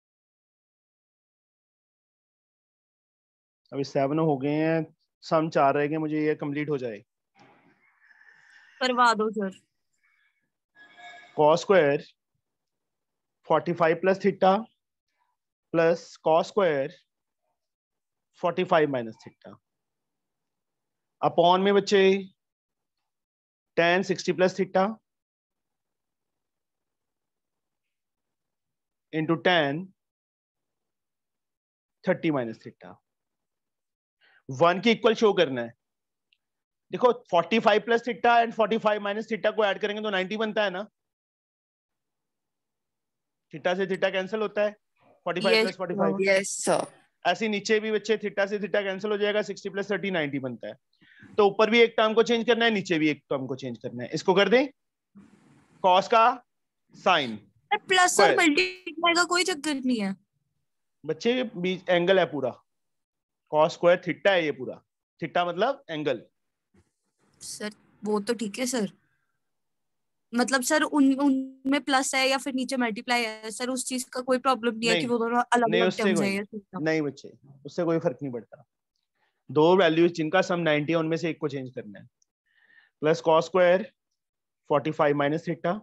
अभी सेवन हो गए हैं, सम चार रह गए, मुझे ये कंप्लीट हो जाए। करवा दो sir. Cos square forty five plus theta plus cos square forty five minus theta upon में बच्चे tan sixty plus theta into tan thirty minus theta. One की इक्वल शो करना है। देखो forty five plus theta and forty five minus theta को ऐड करेंगे तो नाइंटी बनता है ना। थीटा से थीटा कैंसिल होता है, forty five plus forty five. Yes sir. ऐसे नीचे भी बच्चे थीटा से थीटा कैंसिल हो जाएगा, सिक्सटी प्लस थर्टी नाइंटी बनता है। तो ऊपर भी एक टर्म को चेंज करना है, नीचे भी एक टर्म को चेंज करना है। इसको कर दें कॉस का साइन प्लस और मल्टीप्लाई का कोई चक्कर नहीं है बच्चे, बीच एंगल है पूरा। कॉस स्क्वायर थीटा है ये पूरा, थीटा मतलब एंगल। सर वो तो ठीक है सर, मतलब सर उन उनमें प्लस है या फिर नीचे मल्टीप्लाई है सर, उस चीज का कोई प्रॉब्लम नहीं, नहीं है कि वो दोनों अलग नहीं, अलग उससे टर्म्स कोई है। नहीं बच्चे, उससे कोई फर्क नहीं पड़ता। दो वैल्यूज जिनका सम नाइंटी है उनमें से एक को चेंज करना है। Plus cos square forty five minus theta,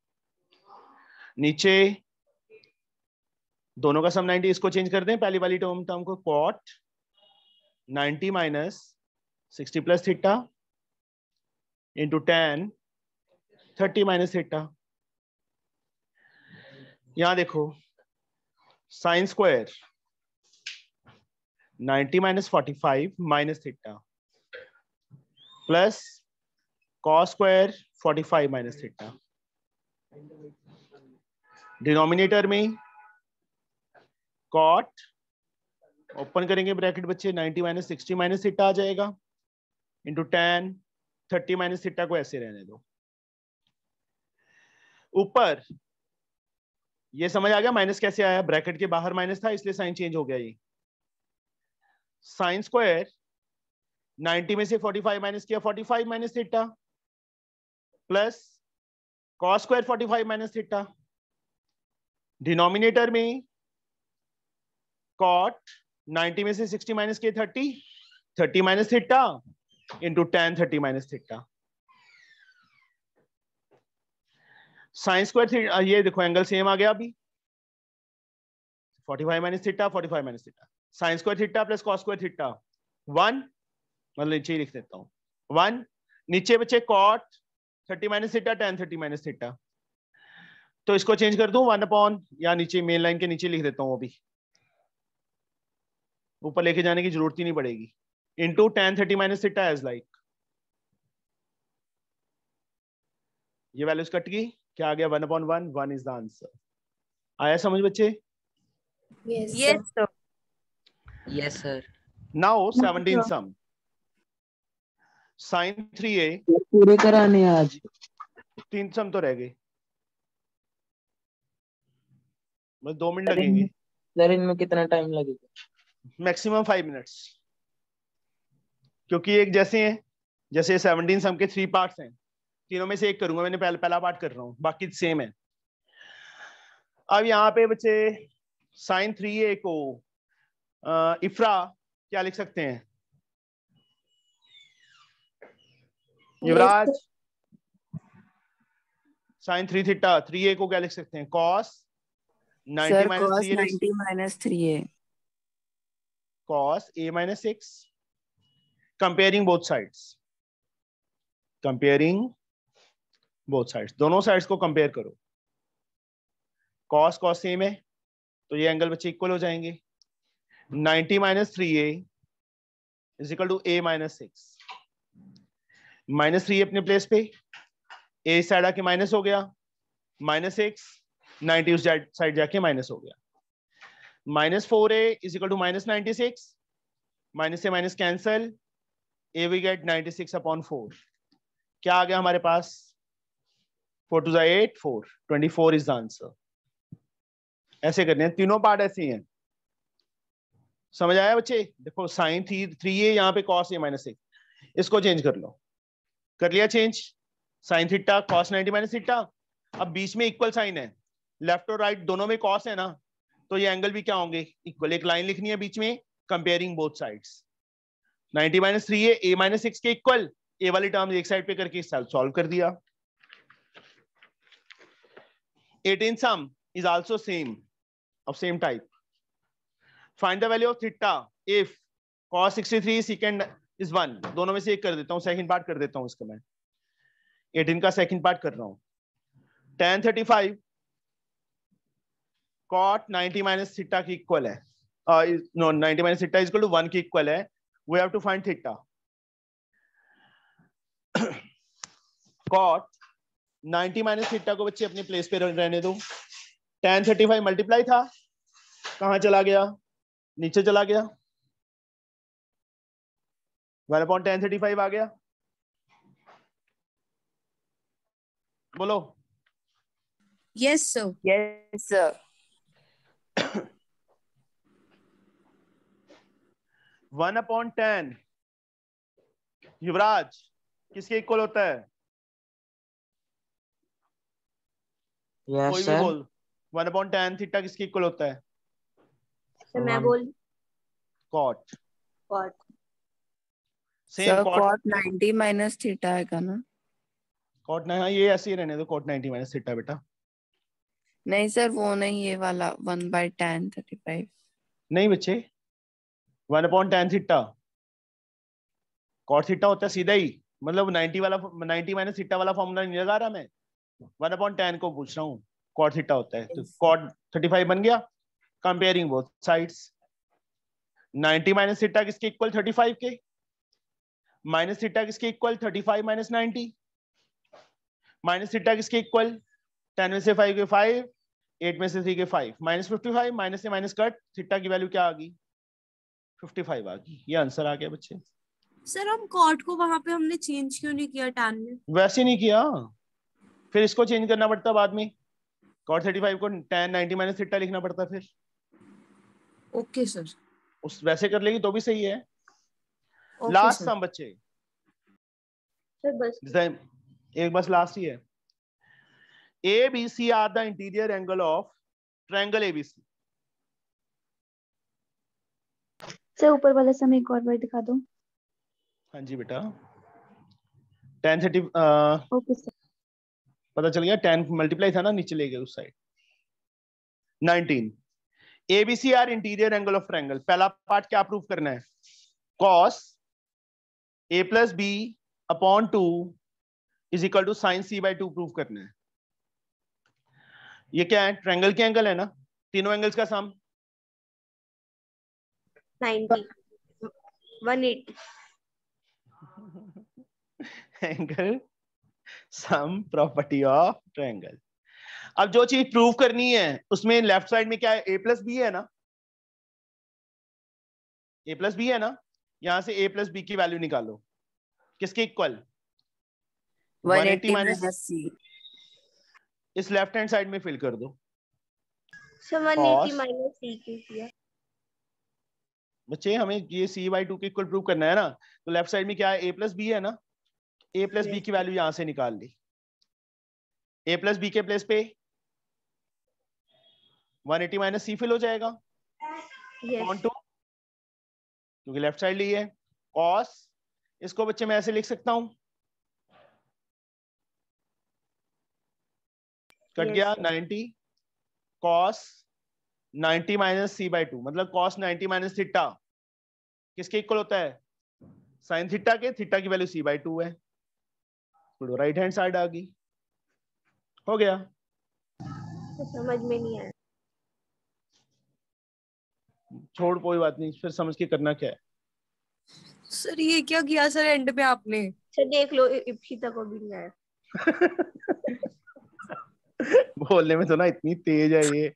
नीचे दोनों का सम नाइंटी, इसको चेंज कर दें पहली वाली टर्म टर्म को, cot ninety minus sixty plus theta into tan thirty minus theta. यहां देखो sine square ninety minus forty five minus theta plus cos square forty five minus theta. Denominator में कॉट ओपन करेंगे ब्रैकेट बच्चे, ninety minus sixty minus theta आ जाएगा into tan thirty minus theta को ऐसे रहने दो। ऊपर ये समझ आ गया माइनस कैसे आया? ब्रैकेट के बाहर माइनस था इसलिए साइन चेंज हो गया। ये साइन स्क्वायर नाइंटी में से फोर्टी फाइव माइनस किया, forty five minus theta plus cos square forty five minus theta. Denominator में कॉट नाइंटी में से सिक्सटी माइनस किया, thirty thirty minus theta into tan thirty minus theta. Sine square, ये देखो एंगल सेम आ गया अभी, forty five minus theta forty five minus theta. Sine square theta plus cos square theta one, मतलब नीचे ही लिख देता हूं वन। नीचे बचे cot thirty minus theta tan thirty minus theta, तो इसको चेंज कर दूं वन अपॉन, या नीचे मेन लाइन के नीचे लिख देता हूं, अभी ऊपर लेके जाने की जरूरत ही नहीं पड़ेगी। Into tan thirty minus theta as like, ये वैल्यूज कट गई, क्या आ गया? One upon one, one is the answer. आया समझ बच्चे? Yes yes sir. Yes sir. Now seventeen sum, sine three A, पूरे कराने हैं आज। तीन सम तो रह गए, बस दो मिनट लगेंगे। सर इनमें कितना टाइम लगेगा? मैक्सिमम फाइव मिनट्स, क्योंकि एक जैसे हैं, जैसे सेवनटीन सम के थ्री पार्ट्स हैं, तीनों में से एक करूंगा, मैंने पहला पहला पार्ट कर रहा हूं, बाकी सेम है। अब यहाँ पे बच्चे साइन थ्री ए को आ, इफ्रा क्या लिख सकते हैं? Yuvraj sine three theta, three A को क्या लिख सकते हैं? Cos ninety sir minus cos three A, ninety minus three a. Cos A minus six, comparing both sides, comparing both sides, दोनों साइड्स को कंपेयर करो। कॉस कॉस सेम है तो ये एंगल बच्चे इक्वल हो जाएंगे। Ninety minus three A is equal to A minus six, minus three अपने प्लेस पे, ए साइड आके माइनस हो गया, माइनस सिक्स, नाइनटी उस साइड जाके माइनस हो गया, minus four A is equal to minus ninety six, minus से minus cancel, A we get ninety six upon four. क्या आ गया हमारे पास? Four two eight, four, twenty four is the answer. ऐसे करने हैं, तीनों पार्ट ऐसे ही हैं। समझ आया बच्चे? देखो साइन थ्री थ्री ए, यहाँ पे कॉस ए माइनस सिक्स, इसको चेंज कर लो। कर लिया change, sine theta cos ninety minus theta. अब बीच में इक्वल साइन है, लेफ्ट और राइट दोनों में कॉस है ना, तो ये एंगल भी क्या होंगे? इक्वल। एक लाइन लिखनी है बीच में, comparing both sides. Ninety minus three A, A minus six के इक्वल, ए वाली टर्म एक साइड पे करके सॉल्व कर दिया। Eighteen sum is also same, of same type. Find the value of theta if cos sixty three secant is one. दोनों में से एक कर देता हूं, सेकंड पार्ट कर देता हूं इसका मैं। एटीन का सेकंड पार्ट कर रहा हूं। tan thirty five cot ninety minus theta की इक्वल है, no ninety minus theta is equal to one की इक्वल है। We have to find theta. cot ninety minus theta को बच्चे अपने प्लेस पे रहने दो। tan थर्टी फाइव मल्टीप्लाई था, कहां चला गया? नीचे चला गया, one upon tan thirty five आ गया। बोलो। Yes sir. Yes sir. One upon tan Yuvraj किसके इक्वल होता है? यस कोई भी सर। बोल। वन अपॉन टेन थीटा किसके इक्वल होता है? तो मैं बोल cot. Cot. Same Sir cot. cot ninety minus theta आएगा ना? कॉट ना, हाँ ये ऐसे ही रहने दो, कॉट नाइनटी माइनस थीटा बेटा। नहीं सर वो नहीं, ये वाला one by tan thirty five. नहीं बच्चे, one upon tan theta cot theta होता है सीधा ही, मतलब नाइनटी वाला नाइनटी माइनस थीटा वाला फॉर्मूला नहीं लगा रहा मैं, वन अपॉन टेन को पूछ रहा हूँ। कॉट थीटा होता है, तो कॉट थर्टी फाइव बन गया। Comparing both sides, ninety minus theta किसके इक्वल? थर्टी फाइव के। माइनस थीटा किसके equal? Thirty five minus ninety. Minus theta किसके इक्वल? टेन में से फाइव के फाइव, एट में से थ्री के five, minus fifty five, minus से माइनस कट, थीटा की वैल्यू क्या आ गई? फिफ्टी फाइव आ गई। ये आंसर आ गया बच्चे। सर हम कॉट को वहां पे हमने चेंज क्यों नहीं किया टैन में? वैसे नहीं किया, फिर इसको चेंज करना पड़ता बाद में। कॉट थर्टी फाइव को टेन नाइनटी माइनस थीटा लिखना पड़ता फिर। Okay sir. उस वैसे कर लेगी तो भी सही है। Okay last sir. सम बच्चे, सर बस डिजाइन एक बस लास्ट ही है। A B C are the interior angle of triangle ABC. Sir ऊपर वाला सम एक और बार दिखा दो। हाँ जी बेटा, टेन थर्टी ओके सर। पता चल गया, टेन मल्टीप्लाई था ना, नीचे ले गए उस side. Nineteen ABC are interior angle of triangle. पहला पार्ट क्या प्रूव करना है? Cos A plus B upon two is equal to sine C by two prove करना है। ये क्या है? ट्रायंगल के एंगल है ना, तीनों एंगल्स का sum ninety one eighty. Angle sum property of triangle. अब जो चीज प्रूव करनी है उसमें लेफ्ट साइड में क्या है? ए प्लस बी है ना, ए प्लस बी है ना, यहां से ए प्लस बी की वैल्यू निकालो। किसके equal? one eighty minus c. इस लेफ्ट हैंड साइड में फिल कर दो। Sir one eighty minus C क्यों किया? बच्चे हमें ये सी बाई टू के इक्वल प्रूव करना है ना, तो लेफ्ट साइड में क्या है? ए प्लस बी है ना, ए प्लस बी की वैल्यू यहां से निकाल ली। ए प्लस बी के प्लेस पे one eighty minus C fill हो जाएगा ऑन टू, क्योंकि लेफ्ट साइड ली है। कॉस, इसको बच्चे मैं ऐसे लिख सकता हूं, कट Yes, गया sir. Ninety cos ninety minus C by two, मतलब कॉस नाइन्टी माइनस थीटा किसके इक्वल होता है? साइन थीटा के। थीटा की वैल्यू सी बाई टू है, तो राइट हैंड साइड आ गई। हो गया। समझ में नहीं आया। छोड़, कोई बात नहीं, फिर समझ के करना क्या है। सर ये क्या किया सर एंड में आपने? सर देख लो, इप्सिता को भी नहीं आया। बोलने में तो ना इतनी तेज है ये।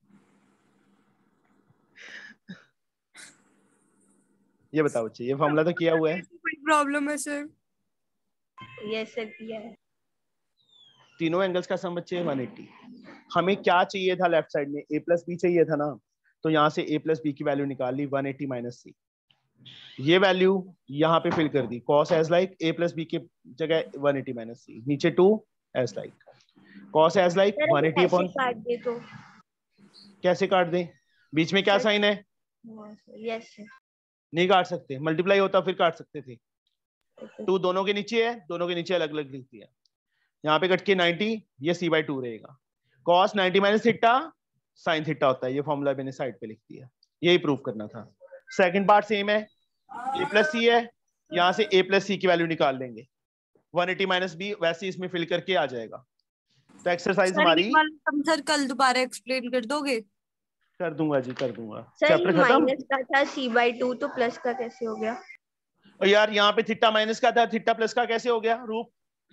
ये बताओ बच्चे, ये फॉर्मूला तो किया हुआ है। कोई प्रॉब्लम है सर? यस सर, किया है। तीनों एंगल्स का सम बच्चे वन एटी। हमें क्या चाहिए था लेफ्ट साइड में? ए प्लस बी चाहिए था ना, तो यहाँ से ए प्लस बी की वैल्यू निकाल ली, वन एटी माइनस सी। ये वैल्यू यहाँ पे फिल कर दी, cos as like A plus B के जगह वन एटी माइनस सी, नीचे two as like cos as like one eighty upon. काट दे तो कैसे काट दें? बीच में क्या साइन है? Yes sir. नहीं काट सकते, मल्टीप्लाई होता फिर काट सकते थे। टू दोनों के नीचे है, दोनों के नीचे अलग अलग लिख दिया। यहाँ पे कट के नाइन्टी, ये सी बाई टू रहेगा। Cos ninety minus theta sine theta होता है, ये फॉर्मूला मैंने साइड पे लिख दिया। यही प्रूव करना था। सेकंड पार्ट सेम है, ए प्लस सी है, यहाँ से ए प्लस सी की वैल्यू निकाल लेंगे, वन एटी माइनस बी वैसे इसमें फिल करके आ जाएगा। तो एक्सरसाइज हमारी तुम सर कल दोबारा एक्सप्लेन कर दोगे? कर दूंगा जी, कर दूंगा। सर चैप्टर खत्म। माइनस का था सी बाई टू, तो प्लस का कैसे हो गया? और यार यहाँ पे थीटा माइनस का था, थीटा प्लस का कैसे हो गया? रूप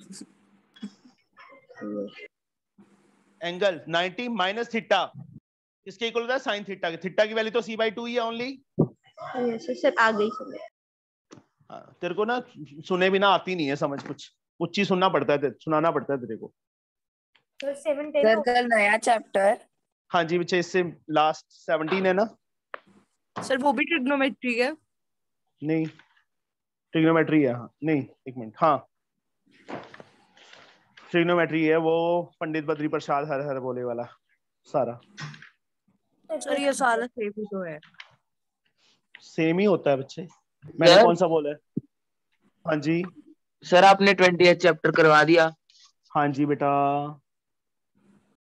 एंगल नाइन्टी माइनस थीटा इसके इक्वल होता है साइन थीटा के। थीटा की वैल्यू तो सी बाई टू ही है ओनली। यस सर, आ गई समझ। हाँ, तेरे को ना सुने बिना आती नहीं है समझ, कुछ कुछ चीज सुनना पड़ता है, सुनाना पड़ता है तेरे को। सर सेवन सर कल नया चैप्टर। हाँ जी बच्चे, इससे लास्ट सेवनटीन है ना? सर वो भी ट्रिग्नोमेट्री है? नहीं, ट्रिग्नोमेट्री है। हाँ नहीं, एक मिनट, हाँ ट्रिग्नोमेट्री है, वो पंडित बद्री प्रसाद हर हर बोले वाला सारा। सर ये सारा सेम ही तो है। सेम ही होता है बच्चे, मैंने सर? कौन सा बोला है? हाँ जी सर आपने ट्वेंटी चैप्टर करवा दिया। हाँ जी बेटा।